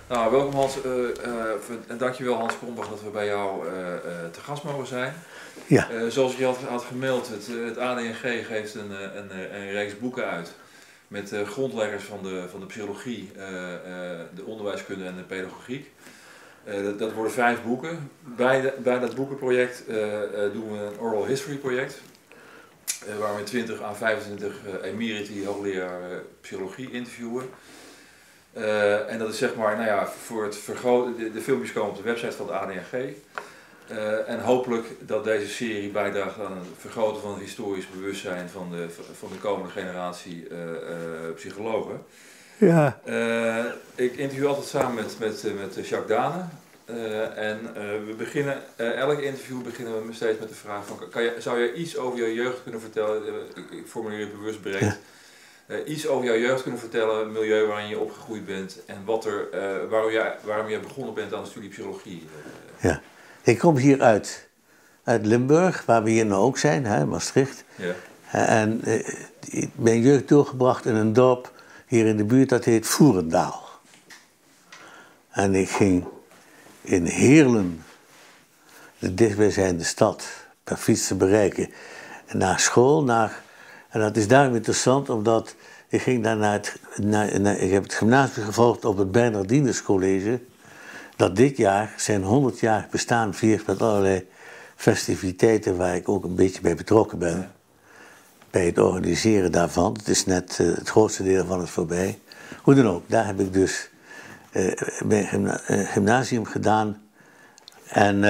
Nou, welkom Hans. En dankjewel Hans Krombach dat we bij jou te gast mogen zijn. Ja. Zoals ik je had gemaild, het ADNG geeft een reeks boeken uit. Met grondleggers van de psychologie, de onderwijskunde en de pedagogiek. Dat worden 5 boeken. Bij dat boekenproject doen we een oral history project. Waar we 20 à 25 emeriti hoogleraar psychologie interviewen. En dat is zeg maar, nou ja, voor het vergroten, de filmpjes komen op de website van de ADNG. En hopelijk dat deze serie bijdraagt aan het vergroten van het historisch bewustzijn van de komende generatie psychologen. Ja. Ik interview altijd samen met Jacques Dane. We beginnen, elk interview beginnen we steeds met de vraag van, zou jij iets over je jeugd kunnen vertellen? Ik formuleer het bewust breed. Ja. Iets over jouw jeugd kunnen vertellen, het milieu waarin je opgegroeid bent en waarom je begonnen bent aan de studie psychologie. Ja, ik kom hier uit Limburg, waar we hier nu ook zijn, hè, Maastricht. Ja. En ik ben jeugd doorgebracht in een dorp hier in de buurt, dat heet Voerendaal. En ik ging in Heerlen, de dichtbijzijnde stad, per fiets te bereiken, naar school, en dat is daarom interessant, omdat ik ging daar ik heb het gymnasium gevolgd op het Bernardinus College, dat dit jaar zijn 100 jaar bestaan viert met allerlei festiviteiten waar ik ook een beetje bij betrokken ben. Ja. Bij het organiseren daarvan. Het is net het grootste deel van het voorbij. Hoe dan ook, daar heb ik dus mijn gymnasium gedaan. En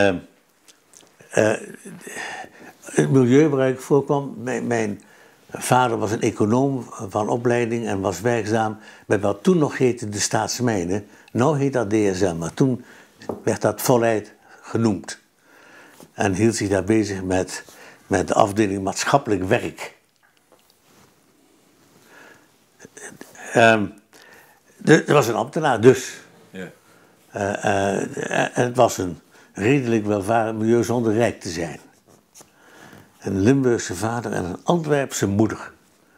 het milieu waar ik voorkwam, mijn vader was een econoom van opleiding en was werkzaam bij wat toen nog heette de Staatsmijnen. Nou heet dat DSM, maar toen werd dat voluit genoemd. En hield zich daar bezig met de afdeling maatschappelijk werk. Er was een ambtenaar dus. Ja. En het was een redelijk welvarend milieu zonder rijk te zijn. Een Limburgse vader en een Antwerpse moeder.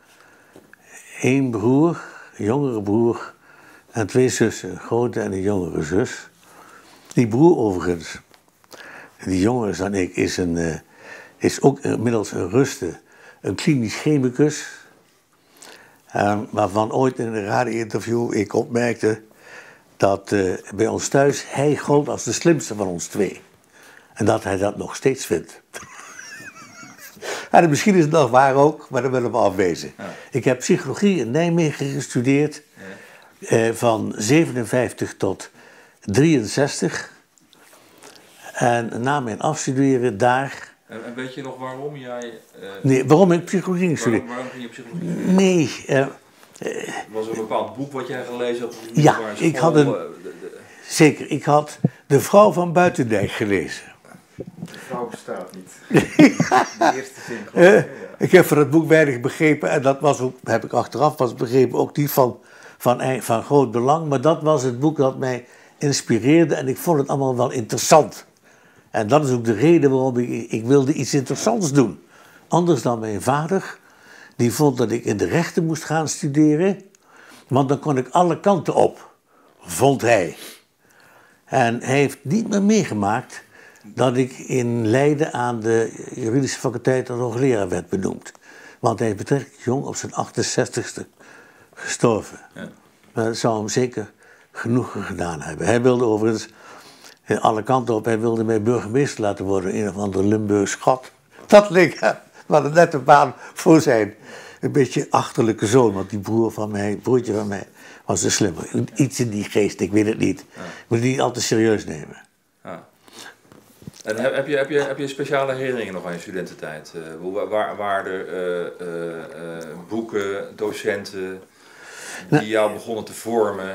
1 broer, een jongere broer en 2 zussen, een grote en een jongere zus. Die broer overigens, die jonger is dan ik, is ook inmiddels een ruste, een klinisch chemicus. Waarvan ooit in een radio-interview ik opmerkte dat bij ons thuis hij gold als de slimste van ons 2. En dat hij dat nog steeds vindt. En misschien is het nog waar ook, maar daar willen we afwezen. Ja. Ik heb psychologie in Nijmegen gestudeerd, van 57 tot 63. En na mijn afstuderen daar... En weet je nog waarom jij... Nee, waarom ik psychologie ging studeren? Waarom ging je psychologie? Nee. Was er een bepaald boek wat jij gelezen had? Ja, ik had zeker. Ik had De Vrouw van Buitendijk gelezen. De vrouw bestaat niet. De eerste zin gewoon. Ja. Ik heb van het boek weinig begrepen en dat was ook, heb ik achteraf pas begrepen, ook niet van groot belang. Maar dat was het boek dat mij inspireerde en ik vond het allemaal wel interessant. En dat is ook de reden waarom ik wilde iets interessants doen. Anders dan mijn vader, die vond dat ik in de rechten moest gaan studeren. Want dan kon ik alle kanten op, vond hij. En hij heeft niet meer meegemaakt dat ik in Leiden aan de juridische faculteit als hoogleraar werd benoemd. Want hij is betrekkelijk jong, op zijn 68ste, gestorven. Ja. Maar dat zou hem zeker genoegen gedaan hebben. Hij wilde overigens alle kanten op, hij wilde mij burgemeester laten worden, een of ander Limburgs gat. Dat leek hem, we hadden net een baan voor zijn een beetje achterlijke zoon, want die broertje van mij was de slimmer. Iets in die geest, ik weet het niet. Ja. Ik moet het niet al te serieus nemen. Ja. En heb je speciale herinneringen nog aan je studententijd? Waren er boeken, docenten die jou begonnen te vormen?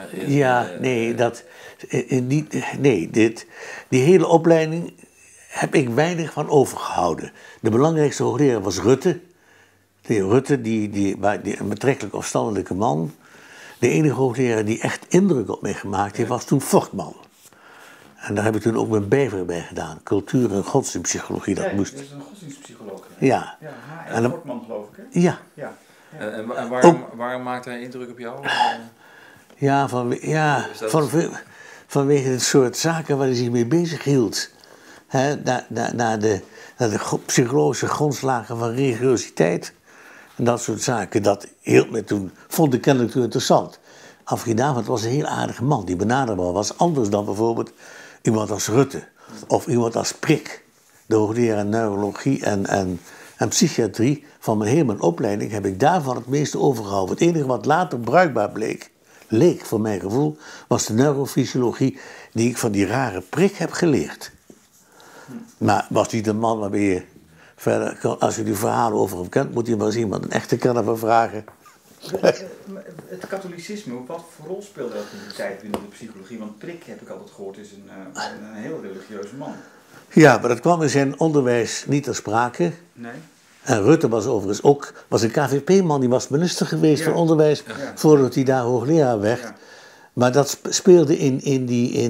Die hele opleiding heb ik weinig van overgehouden. De belangrijkste hoogleraar was Rutte. De heer Rutte, die een betrekkelijk afstandelijke man. De enige hoogleraar die echt indruk op mij gemaakt heeft, was toen Fortman. En daar heb ik toen ook mijn bijver bij gedaan. Cultuur- en godsdienstpsychologie, dat moest. Dat is een godsdienstpsycholoog. Ja. En Fortman, geloof ik, hè? Ja. En waarom maakte hij indruk op jou? vanwege het soort zaken waar hij zich mee bezig hield. Naar de psychologische grondslagen van religiositeit. En dat soort zaken, dat hield me toen, vond ik kennelijk toen interessant. Afgedaan, was een heel aardige man, die benaderbaar was. Anders dan bijvoorbeeld iemand als Rutte. Of iemand als Prik, de hoogleraar neurologie en psychiatrie. Van mijn opleiding heb ik daarvan het meeste overgehouden. Het enige wat later bruikbaar leek voor mijn gevoel, was de neurofysiologie die ik van die rare Prik heb geleerd. Maar was niet een man waarmee je verder, als je die verhalen over hem kent, moet je maar eens iemand een echte kenner van vragen. Het katholicisme, wat voor rol speelde dat in de tijd binnen de psychologie? Want Prik, heb ik altijd gehoord, is een heel religieuze man. Ja, maar dat kwam in zijn onderwijs niet ter sprake. Nee. En Rutte was overigens ook een KVP-man, die was minister geweest van onderwijs voordat hij daar hoogleraar werd. Ja. Maar dat speelde in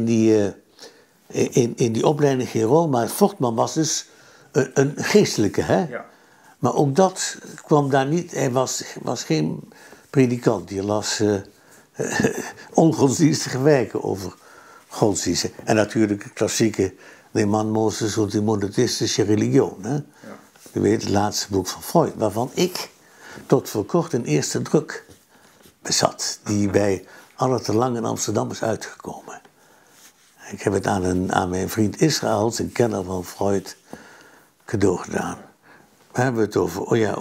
die opleiding geen rol. Maar Fortman was dus een geestelijke, hè? Ja. Maar ook dat kwam daar niet. Hij was geen predikant. Die las ongodsdienstige werken over godsdiensten. En natuurlijk het klassieke De man Moses und die monotheïstische religion. Hè? Ja. U weet, het laatste boek van Freud, waarvan ik tot voor kort een eerste druk bezat. Die bij Alle te Lang in Amsterdam is uitgekomen. Ik heb het aan mijn vriend Israëls, een kenner van Freud, cadeau gedaan. We hebben het over,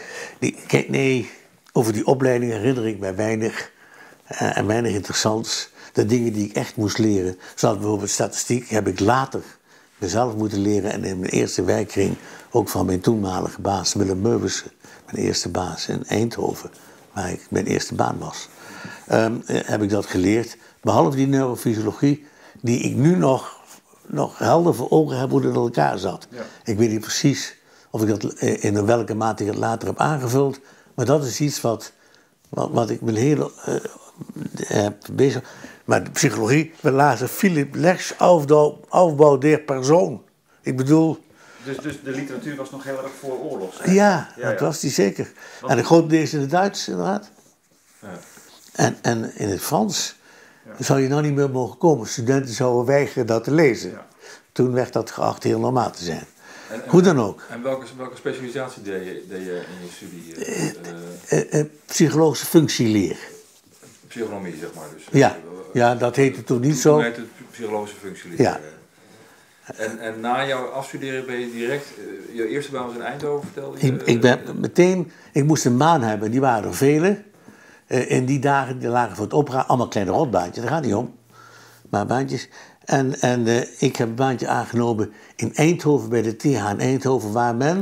over die opleiding herinner ik mij weinig. En weinig interessants. De dingen die ik echt moest leren, zoals bijvoorbeeld statistiek, heb ik later mezelf moeten leren. En in mijn eerste werkkring ook van mijn toenmalige baas, Willem Meubissen, mijn eerste baas in Eindhoven, waar ik mijn eerste baan was. Heb ik dat geleerd. Behalve die neurofysiologie, die ik nu nog helder voor ogen heb hoe het in elkaar zat. Ja. Ik weet niet precies of ik dat in welke mate ik het later heb aangevuld. Maar dat is iets wat ik me heel bezig. Maar de psychologie, we lazen Philipp Lechs Aufbau der Persoon. Ik bedoel. Dus de literatuur was nog heel erg voor oorlog? Ja, dat was die zeker. En de grote deel is in het Duits, inderdaad. Ja. En in het Frans zou je nou niet meer mogen komen. Studenten zouden weigeren dat te lezen. Ja. Toen werd dat geacht heel normaal te zijn. Hoe dan ook. En welke specialisatie deed je in je studie? Psychologische functieleer. Psychonomie, zeg maar. Dus, ja, dat heette toen niet zo. Toen heette het psychologische functieleer. Ja. En na jouw afstuderen ben je direct, je eerste baan was in Eindhoven, vertelde je? Ik moest een baan hebben, die waren er vele. In die dagen, die lagen voor het opera, allemaal kleine rotbaantjes, daar gaat niet om. Maar baantjes. En ik heb een baantje aangenomen in Eindhoven, bij de TH in Eindhoven,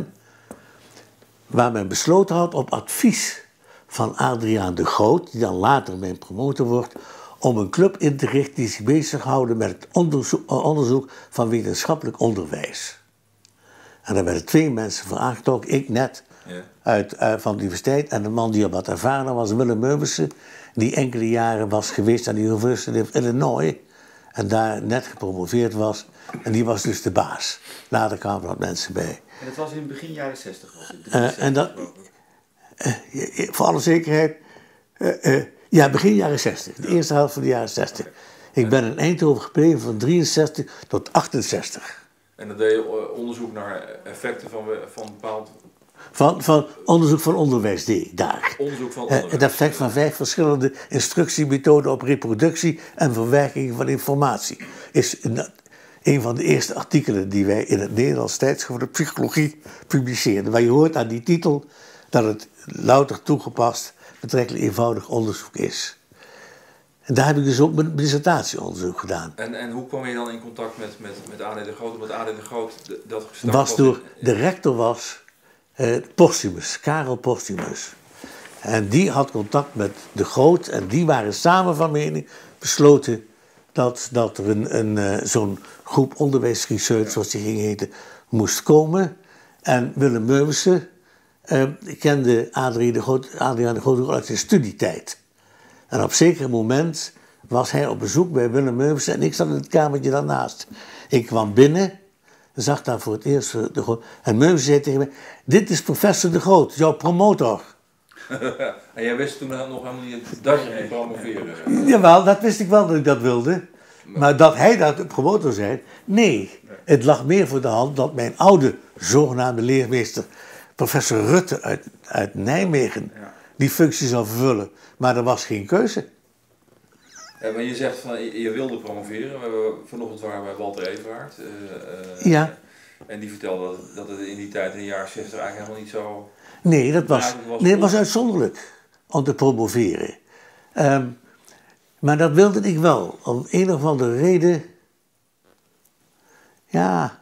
waar men besloten had op advies van Adriaan de Groot, die dan later mijn promotor wordt, om een club in te richten die zich bezighouden met het onderzoek van wetenschappelijk onderwijs. En daar werden 2 mensen voor aangetrokken, ik net van de universiteit en de man die al wat ervaren was, Willem Meubissen, die enkele jaren was geweest aan de University of Illinois en daar net gepromoveerd was. En die was dus de baas. Later kwamen er wat mensen bij. En dat was in begin jaren 60? Was het? Voor alle zekerheid, begin jaren 60. De eerste helft van de jaren 60. Okay. Ik ben in Eindhoven gebleven van 63 tot 68. En dan deed je onderzoek naar effecten van bepaald... Van onderzoek van onderwijs deed ik daar. Onderzoek van onderwijs. Het effect van 5 verschillende instructiemethoden op reproductie en verwerking van informatie. Is een van de eerste artikelen die wij in het Nederlands Tijdschrift voor de Psychologie publiceerden. Waar je hoort aan die titel dat het louter toegepast, betrekkelijk eenvoudig onderzoek is. En daar heb ik dus ook mijn dissertatieonderzoek gedaan. En hoe kwam je dan in contact met A.D. de Groot? Omdat A.D. de Groot dat was door de rector was Postumus, Karel Postumus. En die had contact met de Groot en die waren samen van mening besloten dat er zo'n groep onderwijsresearch, zoals die ging heten, moest komen. En Willem Meubissen kende Adriaan de Groot ook uit zijn studietijd. En op een zeker moment was hij op bezoek bij Willem Meubissen en ik zat in het kamertje daarnaast. Ik kwam binnen, zag daar voor het eerst de Groot. En Meubissen zei tegen mij, dit is professor de Groot, jouw promotor. En jij wist toen nog helemaal niet dat je ging promoveren? Jawel, dat wist ik wel dat ik dat wilde. Maar dat hij daar promotor zou zijn, nee. Het lag meer voor de hand dat mijn oude zogenaamde leermeester, professor Rutte uit Nijmegen, die functie zou vervullen. Maar er was geen keuze. Ja, maar je zegt van je wilde promoveren. Vanochtend waren we bij Walter Everhard. Ja. En die vertelde dat het in die tijd, in de jaren 60, eigenlijk helemaal niet zo... Nee, het was uitzonderlijk om te promoveren. Maar dat wilde ik wel. Om een of andere reden. Ja.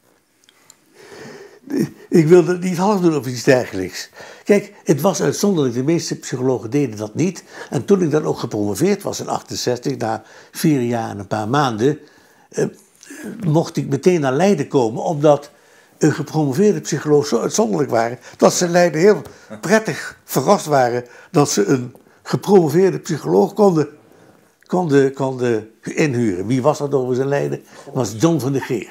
Ik wilde het niet half doen of iets dergelijks. Kijk, het was uitzonderlijk. De meeste psychologen deden dat niet. En toen ik dan ook gepromoveerd was in 1968, na 4 jaar en een paar maanden, mocht ik meteen naar Leiden komen, omdat een gepromoveerde psycholoog zo uitzonderlijk waren, dat ze in Leiden heel prettig verrast waren dat ze een gepromoveerde psycholoog konden inhuren. Wie was dat overigens in Leiden? Dat was John van der Geer.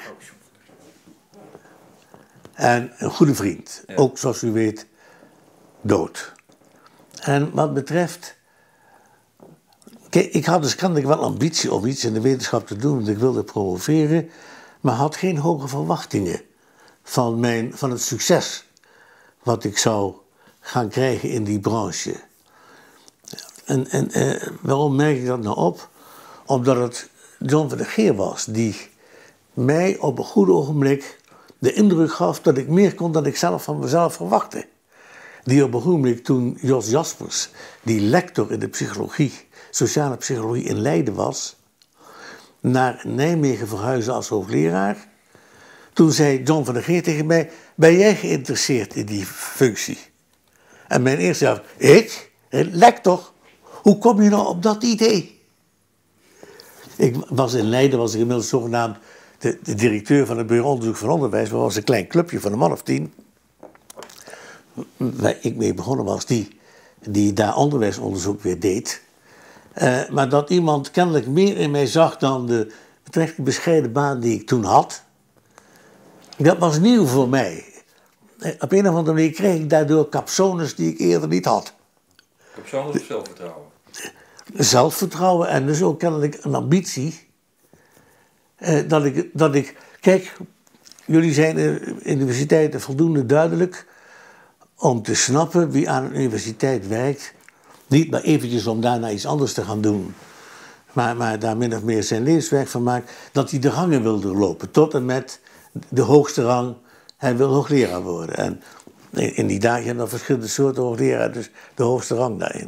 En een goede vriend. Ja. Ook, zoals u weet, dood. En wat betreft... Kijk, ik had dus kennelijk wel ambitie om iets in de wetenschap te doen, want ik wilde promoveren, maar had geen hoge verwachtingen van het succes wat ik zou gaan krijgen in die branche. En waarom merk ik dat nou op? Omdat het John van der Geer was die mij op een goed ogenblik de indruk gaf dat ik meer kon dan ik zelf van mezelf verwachtte. Die op een ogenblik toen Jos Jaspers, die lector in de psychologie, sociale psychologie in Leiden was, naar Nijmegen verhuisde als hoogleraar. Toen zei John van der Geer tegen mij, ben jij geïnteresseerd in die functie? En mijn eerste was, ik? Lector? Hoe kom je nou op dat idee? Ik was in Leiden, was ik inmiddels zogenaamd de directeur van het bureau onderzoek van onderwijs. Maar was een klein clubje van een man of 10. Waar ik mee begonnen was, die daar onderwijsonderzoek weer deed. Maar dat iemand kennelijk meer in mij zag dan de betrekkelijk bescheiden baan die ik toen had. Dat was nieuw voor mij. Op een of andere manier kreeg ik daardoor capsones die ik eerder niet had. Capsones of zelfvertrouwen? Zelfvertrouwen en dus ook kennelijk een ambitie. Dat ik... Kijk, jullie zijn in universiteiten voldoende duidelijk om te snappen wie aan een universiteit werkt. Niet maar eventjes om daarna iets anders te gaan doen. Maar daar min of meer zijn levenswerk van maakt. Dat hij de rangen wil doorlopen. Tot en met de hoogste rang. Hij wil hoogleraar worden. En in die dagen hebben we verschillende soorten hoogleraar. Dus de hoogste rang daarin.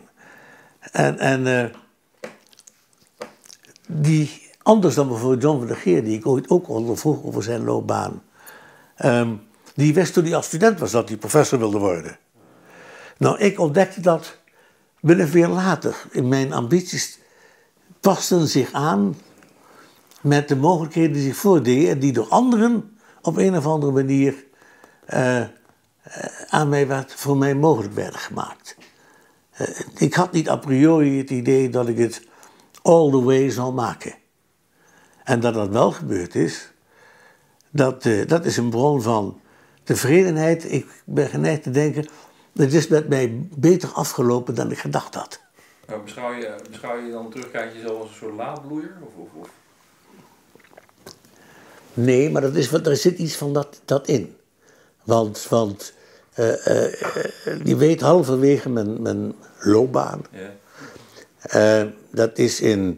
Die, anders dan bijvoorbeeld John van der Geer, die ik ooit ook ondervroeg over zijn loopbaan. Die wist toen hij als student was dat hij professor wilde worden. Nou, ik ontdekte dat binnen veel later. In mijn ambities pasten zich aan met de mogelijkheden die zich voordeden en die door anderen op een of andere manier voor mij mogelijk werden gemaakt. Ik had niet a priori het idee dat ik het all the way zou maken. En dat dat wel gebeurd is, dat is een bron van tevredenheid. Ik ben geneigd te denken, het is met mij beter afgelopen dan ik gedacht had. Maar beschouw je dan terugkijk jezelf als een soort laadbloeier? Of? Nee, maar er zit iets van dat in. Want je weet halverwege mijn loopbaan. Ja. Dat is in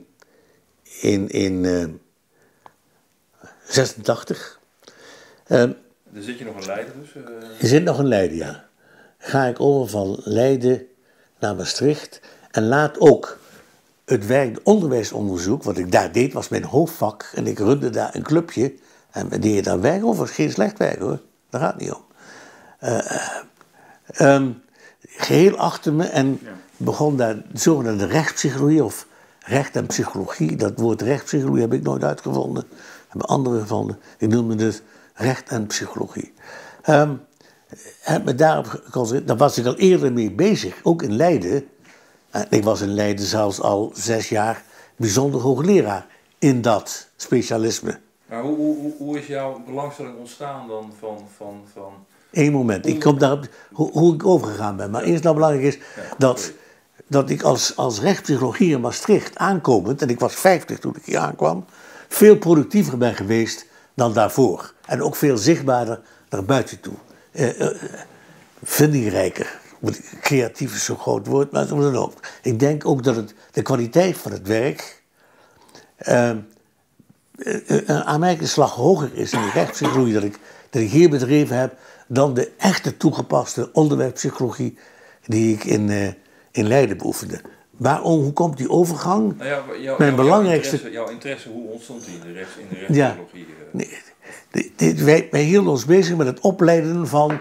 86. Dan zit je nog in Leiden dus? Je zit nog in Leiden, ja. Ga ik over van Leiden naar Maastricht. En laat ook het werk, onderwijsonderzoek, wat ik daar deed, was mijn hoofdvak. En ik runde daar een clubje. En deed je daar werk over? Geen slecht werk hoor. Daar gaat het niet om. Geheel achter me en begon daar de zogenaamde rechtspsychologie of recht en psychologie. Dat woord rechtspsychologie heb ik nooit uitgevonden. Hebben anderen gevonden. Ik noemde het recht en psychologie. Heb me daarop geconcentreerd. Daar was ik al eerder mee bezig, ook in Leiden. Ik was in Leiden zelfs al 6 jaar bijzonder hoogleraar in dat specialisme. Maar hoe is jouw belangstelling ontstaan dan van... Eén moment, ik kom daarop hoe ik overgegaan ben. Maar eerst nou belangrijk is dat dat ik als rechtspsychologie in Maastricht aankomend, en ik was 50 toen ik hier aankwam, veel productiever ben geweest dan daarvoor. En ook veel zichtbaarder naar buiten toe. Vindingrijker. Creatief is zo'n groot woord, maar zo dan ook. Ik denk ook dat de kwaliteit van het werk een aanmerkelijke slag hoger is in de rechtspsychologie dat ik hier bedreven heb dan de echte toegepaste onderwerppsychologie die ik in Leiden beoefende. Hoe komt die overgang? Nou ja, Mijn belangrijkste... jouw interesse, hoe ontstond die in de rechtspsychologie? Ja, wij hielden ons bezig met het opleiden van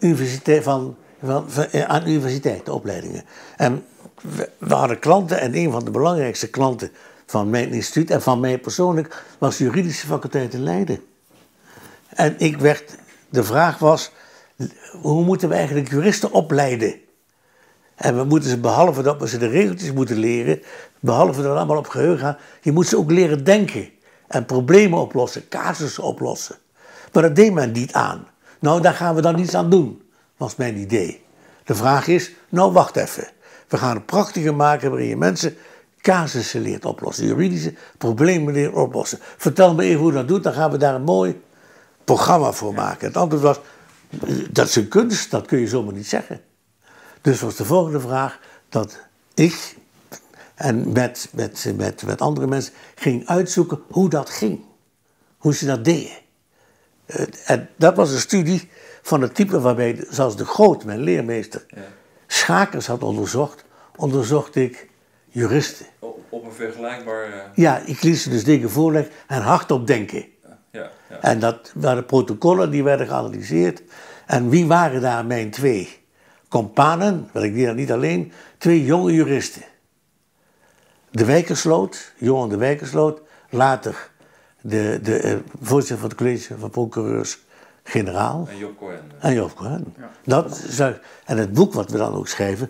aan universiteiten, opleidingen. En we hadden klanten en een van de belangrijkste klanten van mijn instituut en van mij persoonlijk was de juridische faculteit in Leiden. En de vraag was, hoe moeten we eigenlijk juristen opleiden? En we moeten ze, behalve dat we ze de regeltjes moeten leren, behalve dat we allemaal op geheugen gaan, je moet ze ook leren denken. En problemen oplossen, casussen oplossen. Maar dat deed men niet aan. Nou, daar gaan we dan iets aan doen, was mijn idee. De vraag is, nou wacht even. We gaan een prachtige maken waarin je mensen casussen leert oplossen. Juridische problemen leert oplossen. Vertel me even hoe dat doet, dan gaan we daar een mooi programma voor maken. Het antwoord was, dat is een kunst, dat kun je zomaar niet zeggen. Dus was de volgende vraag dat ik en met andere mensen ging uitzoeken hoe dat ging. Hoe ze dat deden. En dat was een studie van het type waarbij, zoals de Groot, mijn leermeester, schakers had onderzocht ik juristen. Op een vergelijkbaar... Ja, ik liet ze dus dingen voorleggen en hardop denken. Ja. En dat waren protocollen die werden geanalyseerd. En wie waren daar mijn twee companen, ik deed dat niet alleen, twee jonge juristen. De Wijkersloot, Johan de Wijkersloot, later de voorzitter van het college van procureurs-generaal. En Job Cohen. Ja. En het boek wat we dan ook schrijven,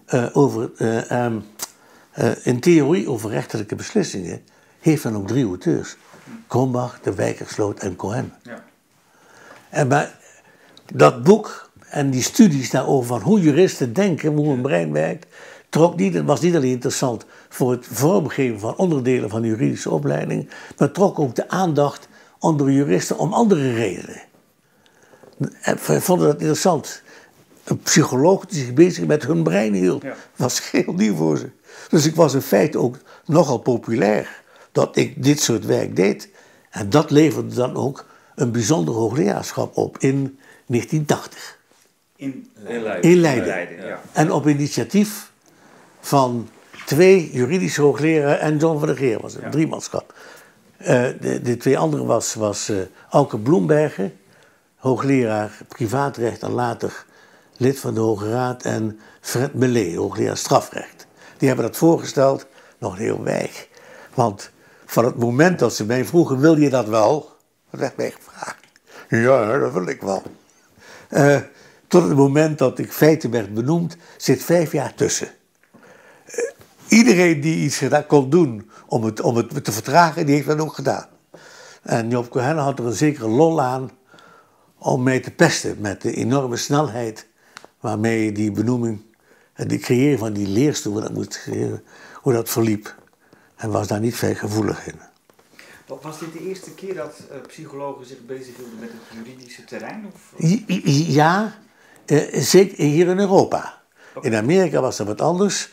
in theorie over rechterlijke beslissingen, heeft dan ook 3 auteurs. Krombach, de Wijkersloot en Cohen. Ja. Maar dat boek en die studies daarover van hoe juristen denken, hoe hun brein werkt, was niet alleen interessant voor het vormgeven van onderdelen van de juridische opleiding, maar trok ook de aandacht onder juristen om andere redenen. En we vonden dat interessant. Een psycholoog die zich bezig met hun brein hield, was heel nieuw voor ze. Dus ik was in feite ook nogal populair dat ik dit soort werk deed. En dat leverde dan ook een bijzonder hoogleraarschap op in 1980. In Leiden. Ja. En op initiatief van 2 juridische hoogleraren en John van der Geer was het, een driemanschap. De 2 anderen was Auke Bloembergen, hoogleraar privaatrecht en later lid van de Hoge Raad, en Fred Melé, hoogleraar strafrecht. Die hebben dat voorgesteld, nog heel weig. Want van het moment dat ze mij vroegen, wil je dat wel? Dat werd mij gevraagd. Ja, dat wil ik wel. Tot het moment dat ik feiten werd benoemd, zit 5 jaar tussen. Iedereen die iets kon doen om het te vertragen, die heeft dat ook gedaan. En Job Cohen had er een zekere lol aan om mij te pesten met de enorme snelheid waarmee die benoeming, het creëren van die leerstoel, hoe dat verliep. En was daar niet veel gevoelig in. Was dit de eerste keer dat psychologen zich bezighielden met het juridische terrein? Of? Ja, zeker hier in Europa. Okay. In Amerika was dat wat anders.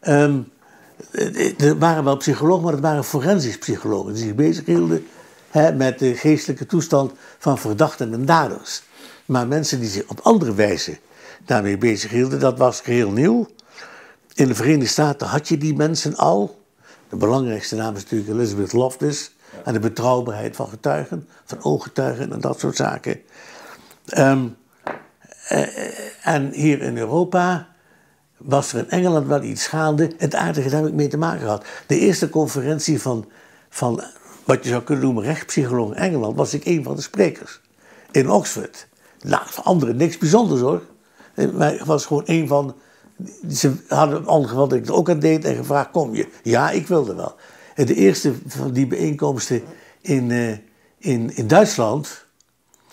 Er waren wel psychologen, maar het waren forensisch psychologen die zich bezighielden met de geestelijke toestand van verdachten en daders. Maar mensen die zich op andere wijze daarmee bezighielden, dat was geheel nieuw. In de Verenigde Staten had je die mensen al. De belangrijkste naam is natuurlijk Elizabeth Loftus. En de betrouwbaarheid van getuigen, van ooggetuigen en dat soort zaken. En hier in Europa was er in Engeland wel iets gaande. Het aardige, daar heb ik mee te maken gehad. De eerste conferentie van wat je zou kunnen noemen rechtspsycholoog in Engeland, was ik een van de sprekers. In Oxford. Nou, voor anderen niks bijzonders hoor. Maar ik was gewoon een van... Ze hadden ongeval dat ik het ook aan deed en gevraagd, kom je? Ja, ik wilde wel. En de eerste van die bijeenkomsten in Duitsland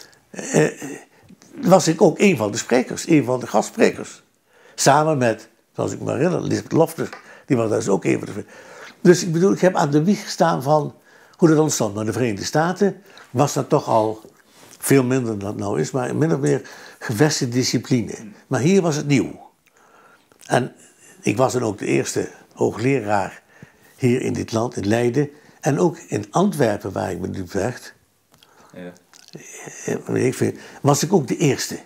was ik ook een van de sprekers, een van de gastsprekers. Samen met zoals ik me herinner, Lisbeth Loftus, die was dus ook een van de... Dus ik bedoel, ik heb aan de wieg gestaan van hoe dat ontstond. Maar in de Verenigde Staten was dat toch al veel minder dan het nou is, maar min of meer gevestigde discipline. Maar hier was het nieuw. En ik was dan ook de eerste hoogleraar hier in dit land, in Leiden. En ook in Antwerpen, waar ik me nu bevind, was ik ook de eerste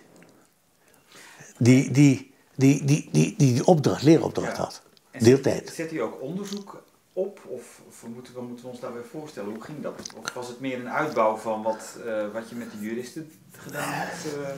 die opdracht, leeropdracht had. Deeltijd. Zet u ook onderzoek op? Of moeten we ons daarbij voorstellen? Hoe ging dat? Of was het meer een uitbouw van wat je met de juristen gedaan hebt?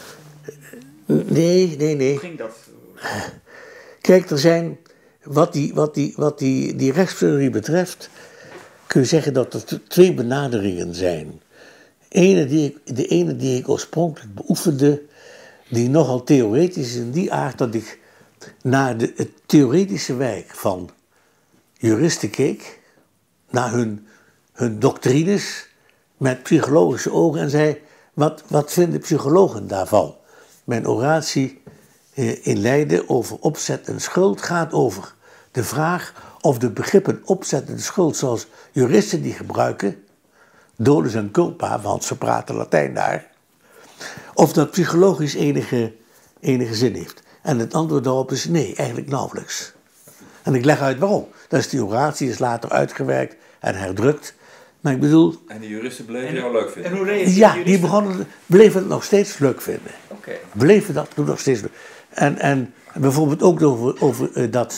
Nee. Hoe ging dat? Kijk, er zijn, wat die rechtspsychologie betreft, kun je zeggen dat er twee benaderingen zijn. De ene die ik oorspronkelijk beoefende, die nogal theoretisch is in die aard dat ik naar het theoretische werk van juristen keek, naar hun doctrines met psychologische ogen en zei, wat vinden psychologen daarvan? Mijn oratie in Leiden over opzet en schuld gaat over de vraag of de begrippen opzet en schuld zoals juristen die gebruiken, dolus en culpa, want ze praten Latijn daar, of dat psychologisch enige zin heeft. En het antwoord daarop is nee, eigenlijk nauwelijks. En ik leg uit waarom. Dat is die oratie, is later uitgewerkt en herdrukt. Maar ik bedoel... En die juristen bleven jou leuk vinden? En hoe reageerden ja, die bleven het nog steeds leuk vinden. Okay. Bleven dat nog steeds leuk. En bijvoorbeeld ook over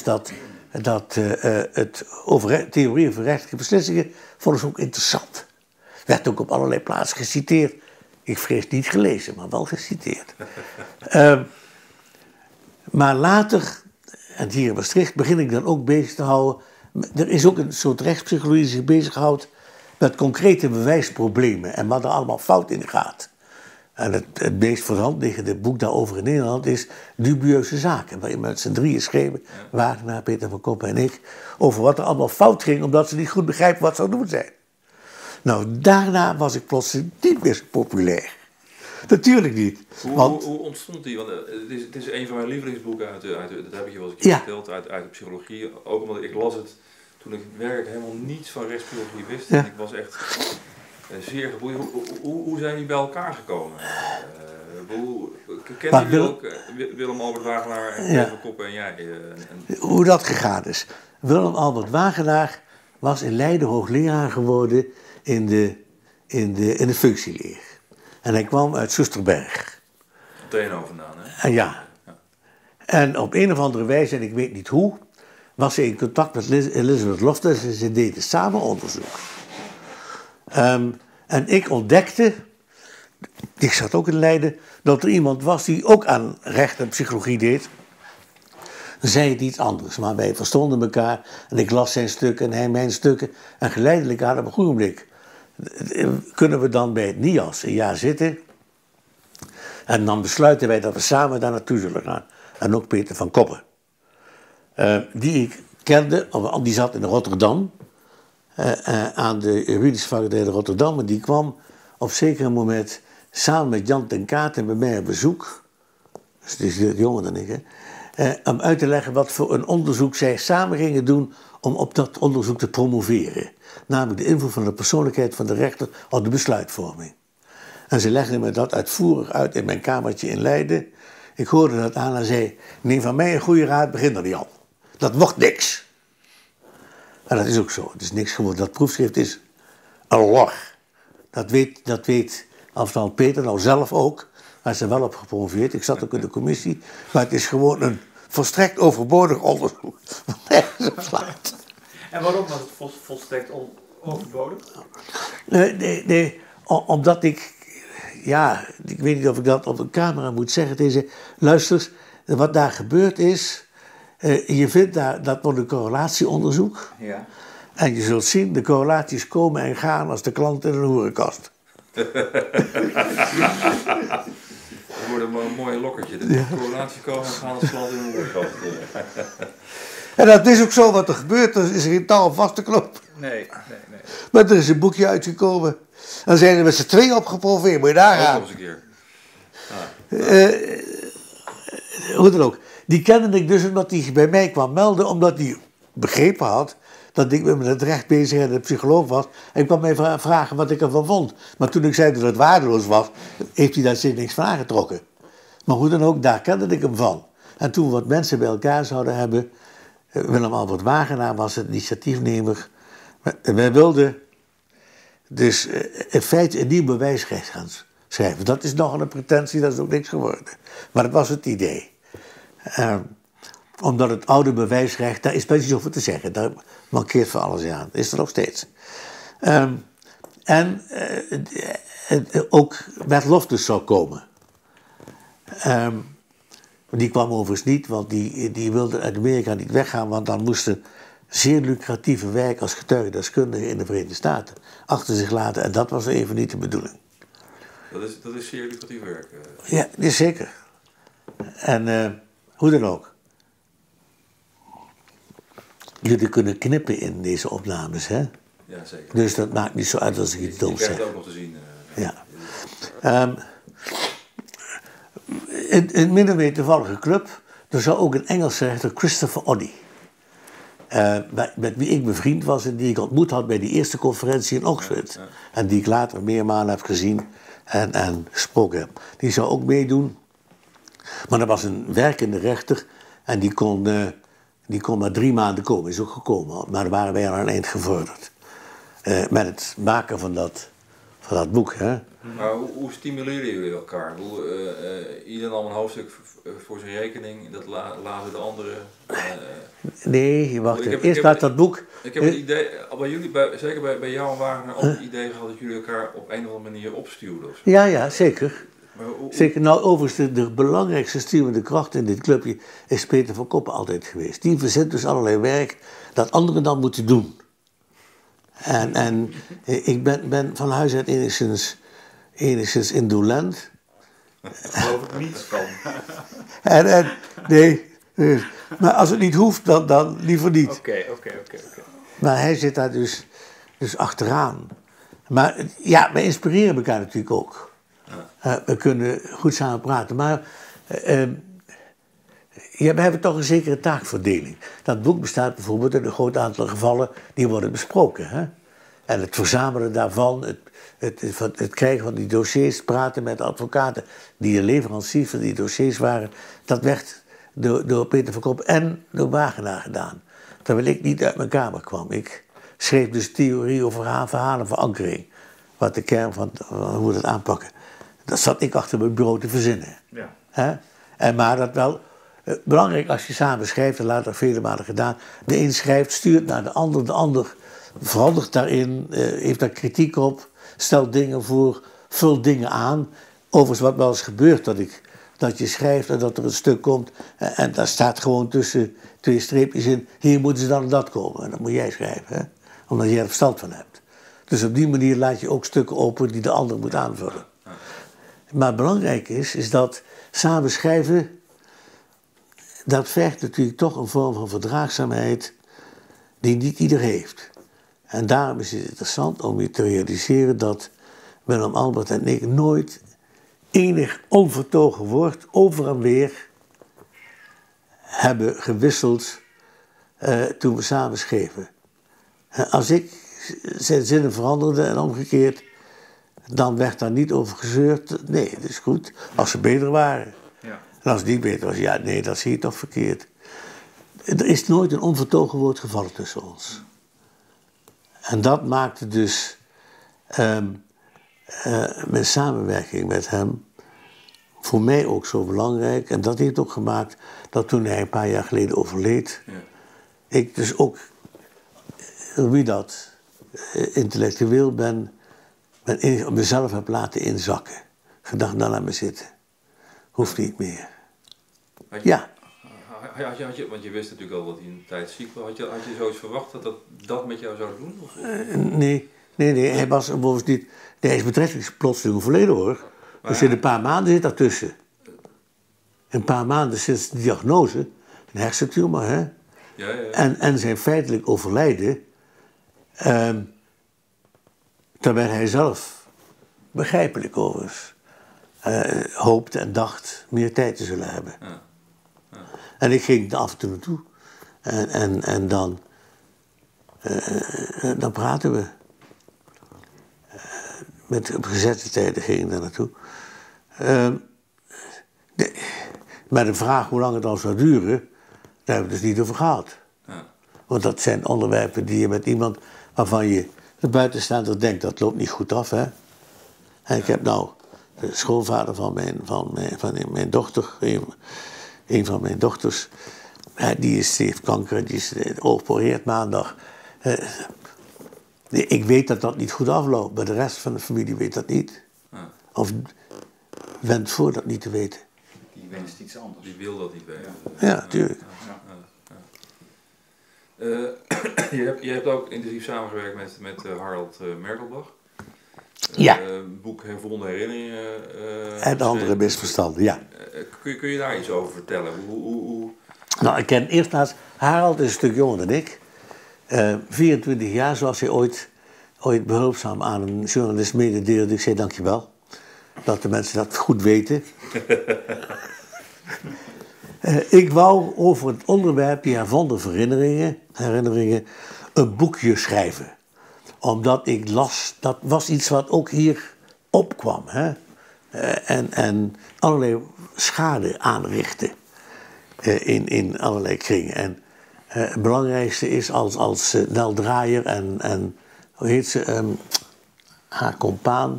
theorie over rechtelijke beslissingen vonden ze ook interessant. Werd ook op allerlei plaatsen geciteerd. Ik vrees niet gelezen, maar wel geciteerd. Maar later, en hier in Maastricht, begin ik dan ook bezig te houden. Er is ook een soort rechtspsychologie die zich bezighoudt met concrete bewijsproblemen en wat er allemaal fout in gaat. En het meest voor de hand liggende boek daarover in Nederland is Dubieuze Zaken, waarin we met z'n drieën schreven, Wagenaar, Peter van Koppen en ik, over wat er allemaal fout ging, omdat ze niet goed begrijpen wat ze aan het doen zijn. Nou, daarna was ik plotseling niet meer zo populair. Natuurlijk niet. Hoe ontstond die? Want het is een van mijn lievelingsboeken dat heb ik je wel eens een keer verteld, uit de psychologie. Ook omdat ik las het toen ik werkelijk helemaal niets van rechtspsychologie wist. Ja. En ik was echt zeer geboeid. Hoe zijn jullie bij elkaar gekomen? Kennen jullie ook Willem Albert Wagenaar en Peter van Koppen en jij? Hoe dat gegaan is. Willem Albert Wagenaar was in Leiden hoogleraar geworden in de functieleer. En hij kwam uit Soesterberg. Teno vandaan, hè? Ja. En op een of andere wijze, en ik weet niet hoe, was hij in contact met Elizabeth Loftus en ze deden samen onderzoek. En ik ontdekte, ik zat ook in Leiden, dat er iemand was die ook aan recht en psychologie deed. Zei het iets anders, maar wij verstonden elkaar en ik las zijn stukken en hij mijn stukken. En geleidelijk hadden we een goed ogenblik. Kunnen we dan bij het NIAS een jaar zitten en dan besluiten wij dat we samen daar naartoe zullen gaan. En ook Peter van Koppen, die ik kende, die zat in Rotterdam, aan de juridische faculteit in Rotterdam, en die kwam op zeker moment samen met Jan ten Katen bij mij op bezoek, dus die is jonger dan ik, om uit te leggen wat voor een onderzoek zij samen gingen doen om op dat onderzoek te promoveren. Namelijk de invloed van de persoonlijkheid van de rechter op de besluitvorming. En ze legden me dat uitvoerig uit in mijn kamertje in Leiden. Ik hoorde dat aan en zei, neem van mij een goede raad, begin er niet al. Dat wordt niks. En dat is ook zo, het is niks geworden. Dat proefschrift is een log. Dat weet afstand Peter nou zelf ook. Hij is er wel op gepromoveerd, ik zat ook in de commissie. Maar het is gewoon een volstrekt overbodig onderzoek. Wat nergens op slaat. En waarom was het volstrekt overbodig? Nee, omdat ik weet niet of ik dat op een camera moet zeggen. Luister, wat daar gebeurd is, je vindt daar, dat wordt een correlatieonderzoek. Ja. En je zult zien, de correlaties komen en gaan als de klant in een hoerenkast. Dat wordt een mooi lokkertje. De correlaties komen en gaan als klant in een hoerenkast. En dat is ook zo wat er gebeurt, er is geen touw vast te knoop. Nee. Maar er is een boekje uitgekomen. Dan zijn er met z'n tweeën op gepromoveerd, moet je daar gaan. Nog eens een keer. Hoe dan ook. Die kende ik dus omdat hij bij mij kwam melden, omdat hij begrepen had dat ik met het recht bezig en de psycholoog was. En kwam mij vragen wat ik ervan vond. Maar toen ik zei dat het waardeloos was, heeft hij daar zich niks van aangetrokken. Maar hoe dan ook, daar kende ik hem van. En toen we wat mensen bij elkaar zouden hebben, Willem Albert Wagenaar was het initiatiefnemer. Wij wilden dus in feite een nieuw bewijsrecht gaan schrijven. Dat is nogal een pretentie, dat is ook niks geworden. Maar dat was het idee. Omdat het oude bewijsrecht, daar is best iets over te zeggen. Daar mankeert van alles aan. Dat is er nog steeds. Ook Bert Loftus zou komen. Die kwam overigens niet, want die wilde uit Amerika niet weggaan, want dan moesten zeer lucratieve werk als getuigendeskundige in de Verenigde Staten achter zich laten. En dat was even niet de bedoeling. Dat is zeer lucratief werk. Ja, dat is zeker. En hoe dan ook. Jullie kunnen knippen in deze opnames, hè? Ja, zeker. Dus dat maakt niet zo uit als ik iets doms zeg. Je krijgt het ook nog te zien. Ja. Een min of meer toevallige club, er zou ook een Engelse rechter, Christopher Oddy, met wie ik bevriend was en die ik ontmoet had bij die eerste conferentie in Oxford. Ja. En die ik later meermalen heb gezien en gesproken heb. Die zou ook meedoen. Maar dat was een werkende rechter en die kon maar 3 maanden komen, is ook gekomen. Maar daar waren wij aan een eind gevorderd. Met het maken van dat boek. Hè. Maar hoe stimuleren jullie elkaar? Ieder nam een hoofdstuk voor zijn rekening, dat laten de anderen... Nee, wacht even. Eerst laat dat boek... Ik heb het idee, bij jullie, zeker bij jou en Wagenaar, ook het idee gehad dat jullie elkaar op een of andere manier opstuwden. Of zo. Ja, zeker. Zeker. Nou, overigens, de belangrijkste stuwende kracht in dit clubje is Peter van Koppen altijd geweest. Die verzint dus allerlei werk dat anderen dan moeten doen. En ik ben van huis uit enigszins indolent. Daar geloof ik niets van. Nee. Maar als het niet hoeft, dan liever niet. Oké. Maar hij zit daar dus achteraan. Maar ja, we inspireren elkaar natuurlijk ook. We kunnen goed samen praten. Maar we hebben toch een zekere taakverdeling. Dat boek bestaat bijvoorbeeld uit een groot aantal gevallen die worden besproken. Hè? En het verzamelen daarvan, het krijgen van die dossiers, praten met de advocaten die de leveranciers van die dossiers waren, dat werd door Peter van Koppen en door Wagenaar gedaan. Terwijl ik niet uit mijn kamer kwam. Ik schreef dus theorie over verhalenverankering. Wat de kern van hoe we dat aanpakken. Dat zat ik achter mijn bureau te verzinnen. Ja. Maar dat wel belangrijk als je samen schrijft, en later vele malen gedaan. De een schrijft, stuurt naar de ander verandert daarin, heeft daar kritiek op, stelt dingen voor, vult dingen aan. Overigens wat wel eens gebeurt dat je schrijft en dat er een stuk komt en daar staat gewoon tussen 2 streepjes in, hier moeten ze dan en dat komen. En dat moet jij schrijven, hè? Omdat jij er verstand van hebt. Dus op die manier laat je ook stukken open die de ander moet aanvullen. Maar belangrijk is dat samen schrijven, dat vergt natuurlijk toch een vorm van verdraagzaamheid die niet ieder heeft. En daarom is het interessant om je te realiseren dat Willem Albert en ik nooit enig onvertogen woord over en weer hebben gewisseld toen we samen schreven. Als ik zijn zinnen veranderde en omgekeerd, dan werd daar niet over gezeurd. Nee, dat is goed, als ze beter waren. Ja. En als het niet beter was, ja, nee, dat zie je toch verkeerd. Er is nooit een onvertogen woord gevallen tussen ons. En dat maakte dus mijn samenwerking met hem voor mij ook zo belangrijk. En dat heeft ook gemaakt dat toen hij een paar jaar geleden overleed, ja, ik dus ook, wie dat, intellectueel mezelf heb laten inzakken. Gedacht, nou laat me zitten. Hoeft niet meer. Ja. Want je wist natuurlijk al dat hij een tijd ziek was. Had je zoiets verwacht dat met jou zou doen? Of? Nee. Hij was bijvoorbeeld niet. Hij is betrekkelijk plotseling overleden hoor. Dus in een paar maanden zit daartussen. Een paar maanden sinds de diagnose. Een hersentumor, hè? Ja. En zijn feitelijk overlijden. Terwijl hij zelf, begrijpelijk overigens, hoopte en dacht meer tijd te zullen hebben. Ja. En ik ging er af en toe naartoe. En dan praten we. Op gezette tijden ging ik daar naartoe. Maar de vraag hoe lang het dan zou duren, daar hebben we het dus niet over gehad. Ja. Want dat zijn onderwerpen die je met iemand waarvan je de buitenstaander denkt, dat loopt niet goed af. Hè? En ik heb nou de schoonvader van mijn dochter, een van mijn dochters, die heeft kanker, die is geopereerd maandag. Ik weet dat dat niet goed afloopt, maar de rest van de familie weet dat niet. Ja. Of wendt voor dat niet te weten. Die wenst iets anders. Die wil dat niet weten. Ja, tuurlijk. Je hebt ook intensief samengewerkt met Harald Merkelbach. Ja. Boek Hervonden Herinneringen. En andere misverstanden, ja. Kun je daar iets over vertellen? Hoe... Nou, ik ken eerst naast Harald, is een stuk jonger dan ik. 24 jaar, zoals hij ooit behulpzaam aan een journalist mededeelde. Ik zei dankjewel. Dat de mensen dat goed weten. Ik wou over het onderwerp die hervonden herinneringen een boekje schrijven. Omdat ik las, dat was iets wat ook hier opkwam. Hè? En allerlei schade aanrichtte in allerlei kringen. En het belangrijkste is als Nel Draaier en hoe heet ze, haar compaan.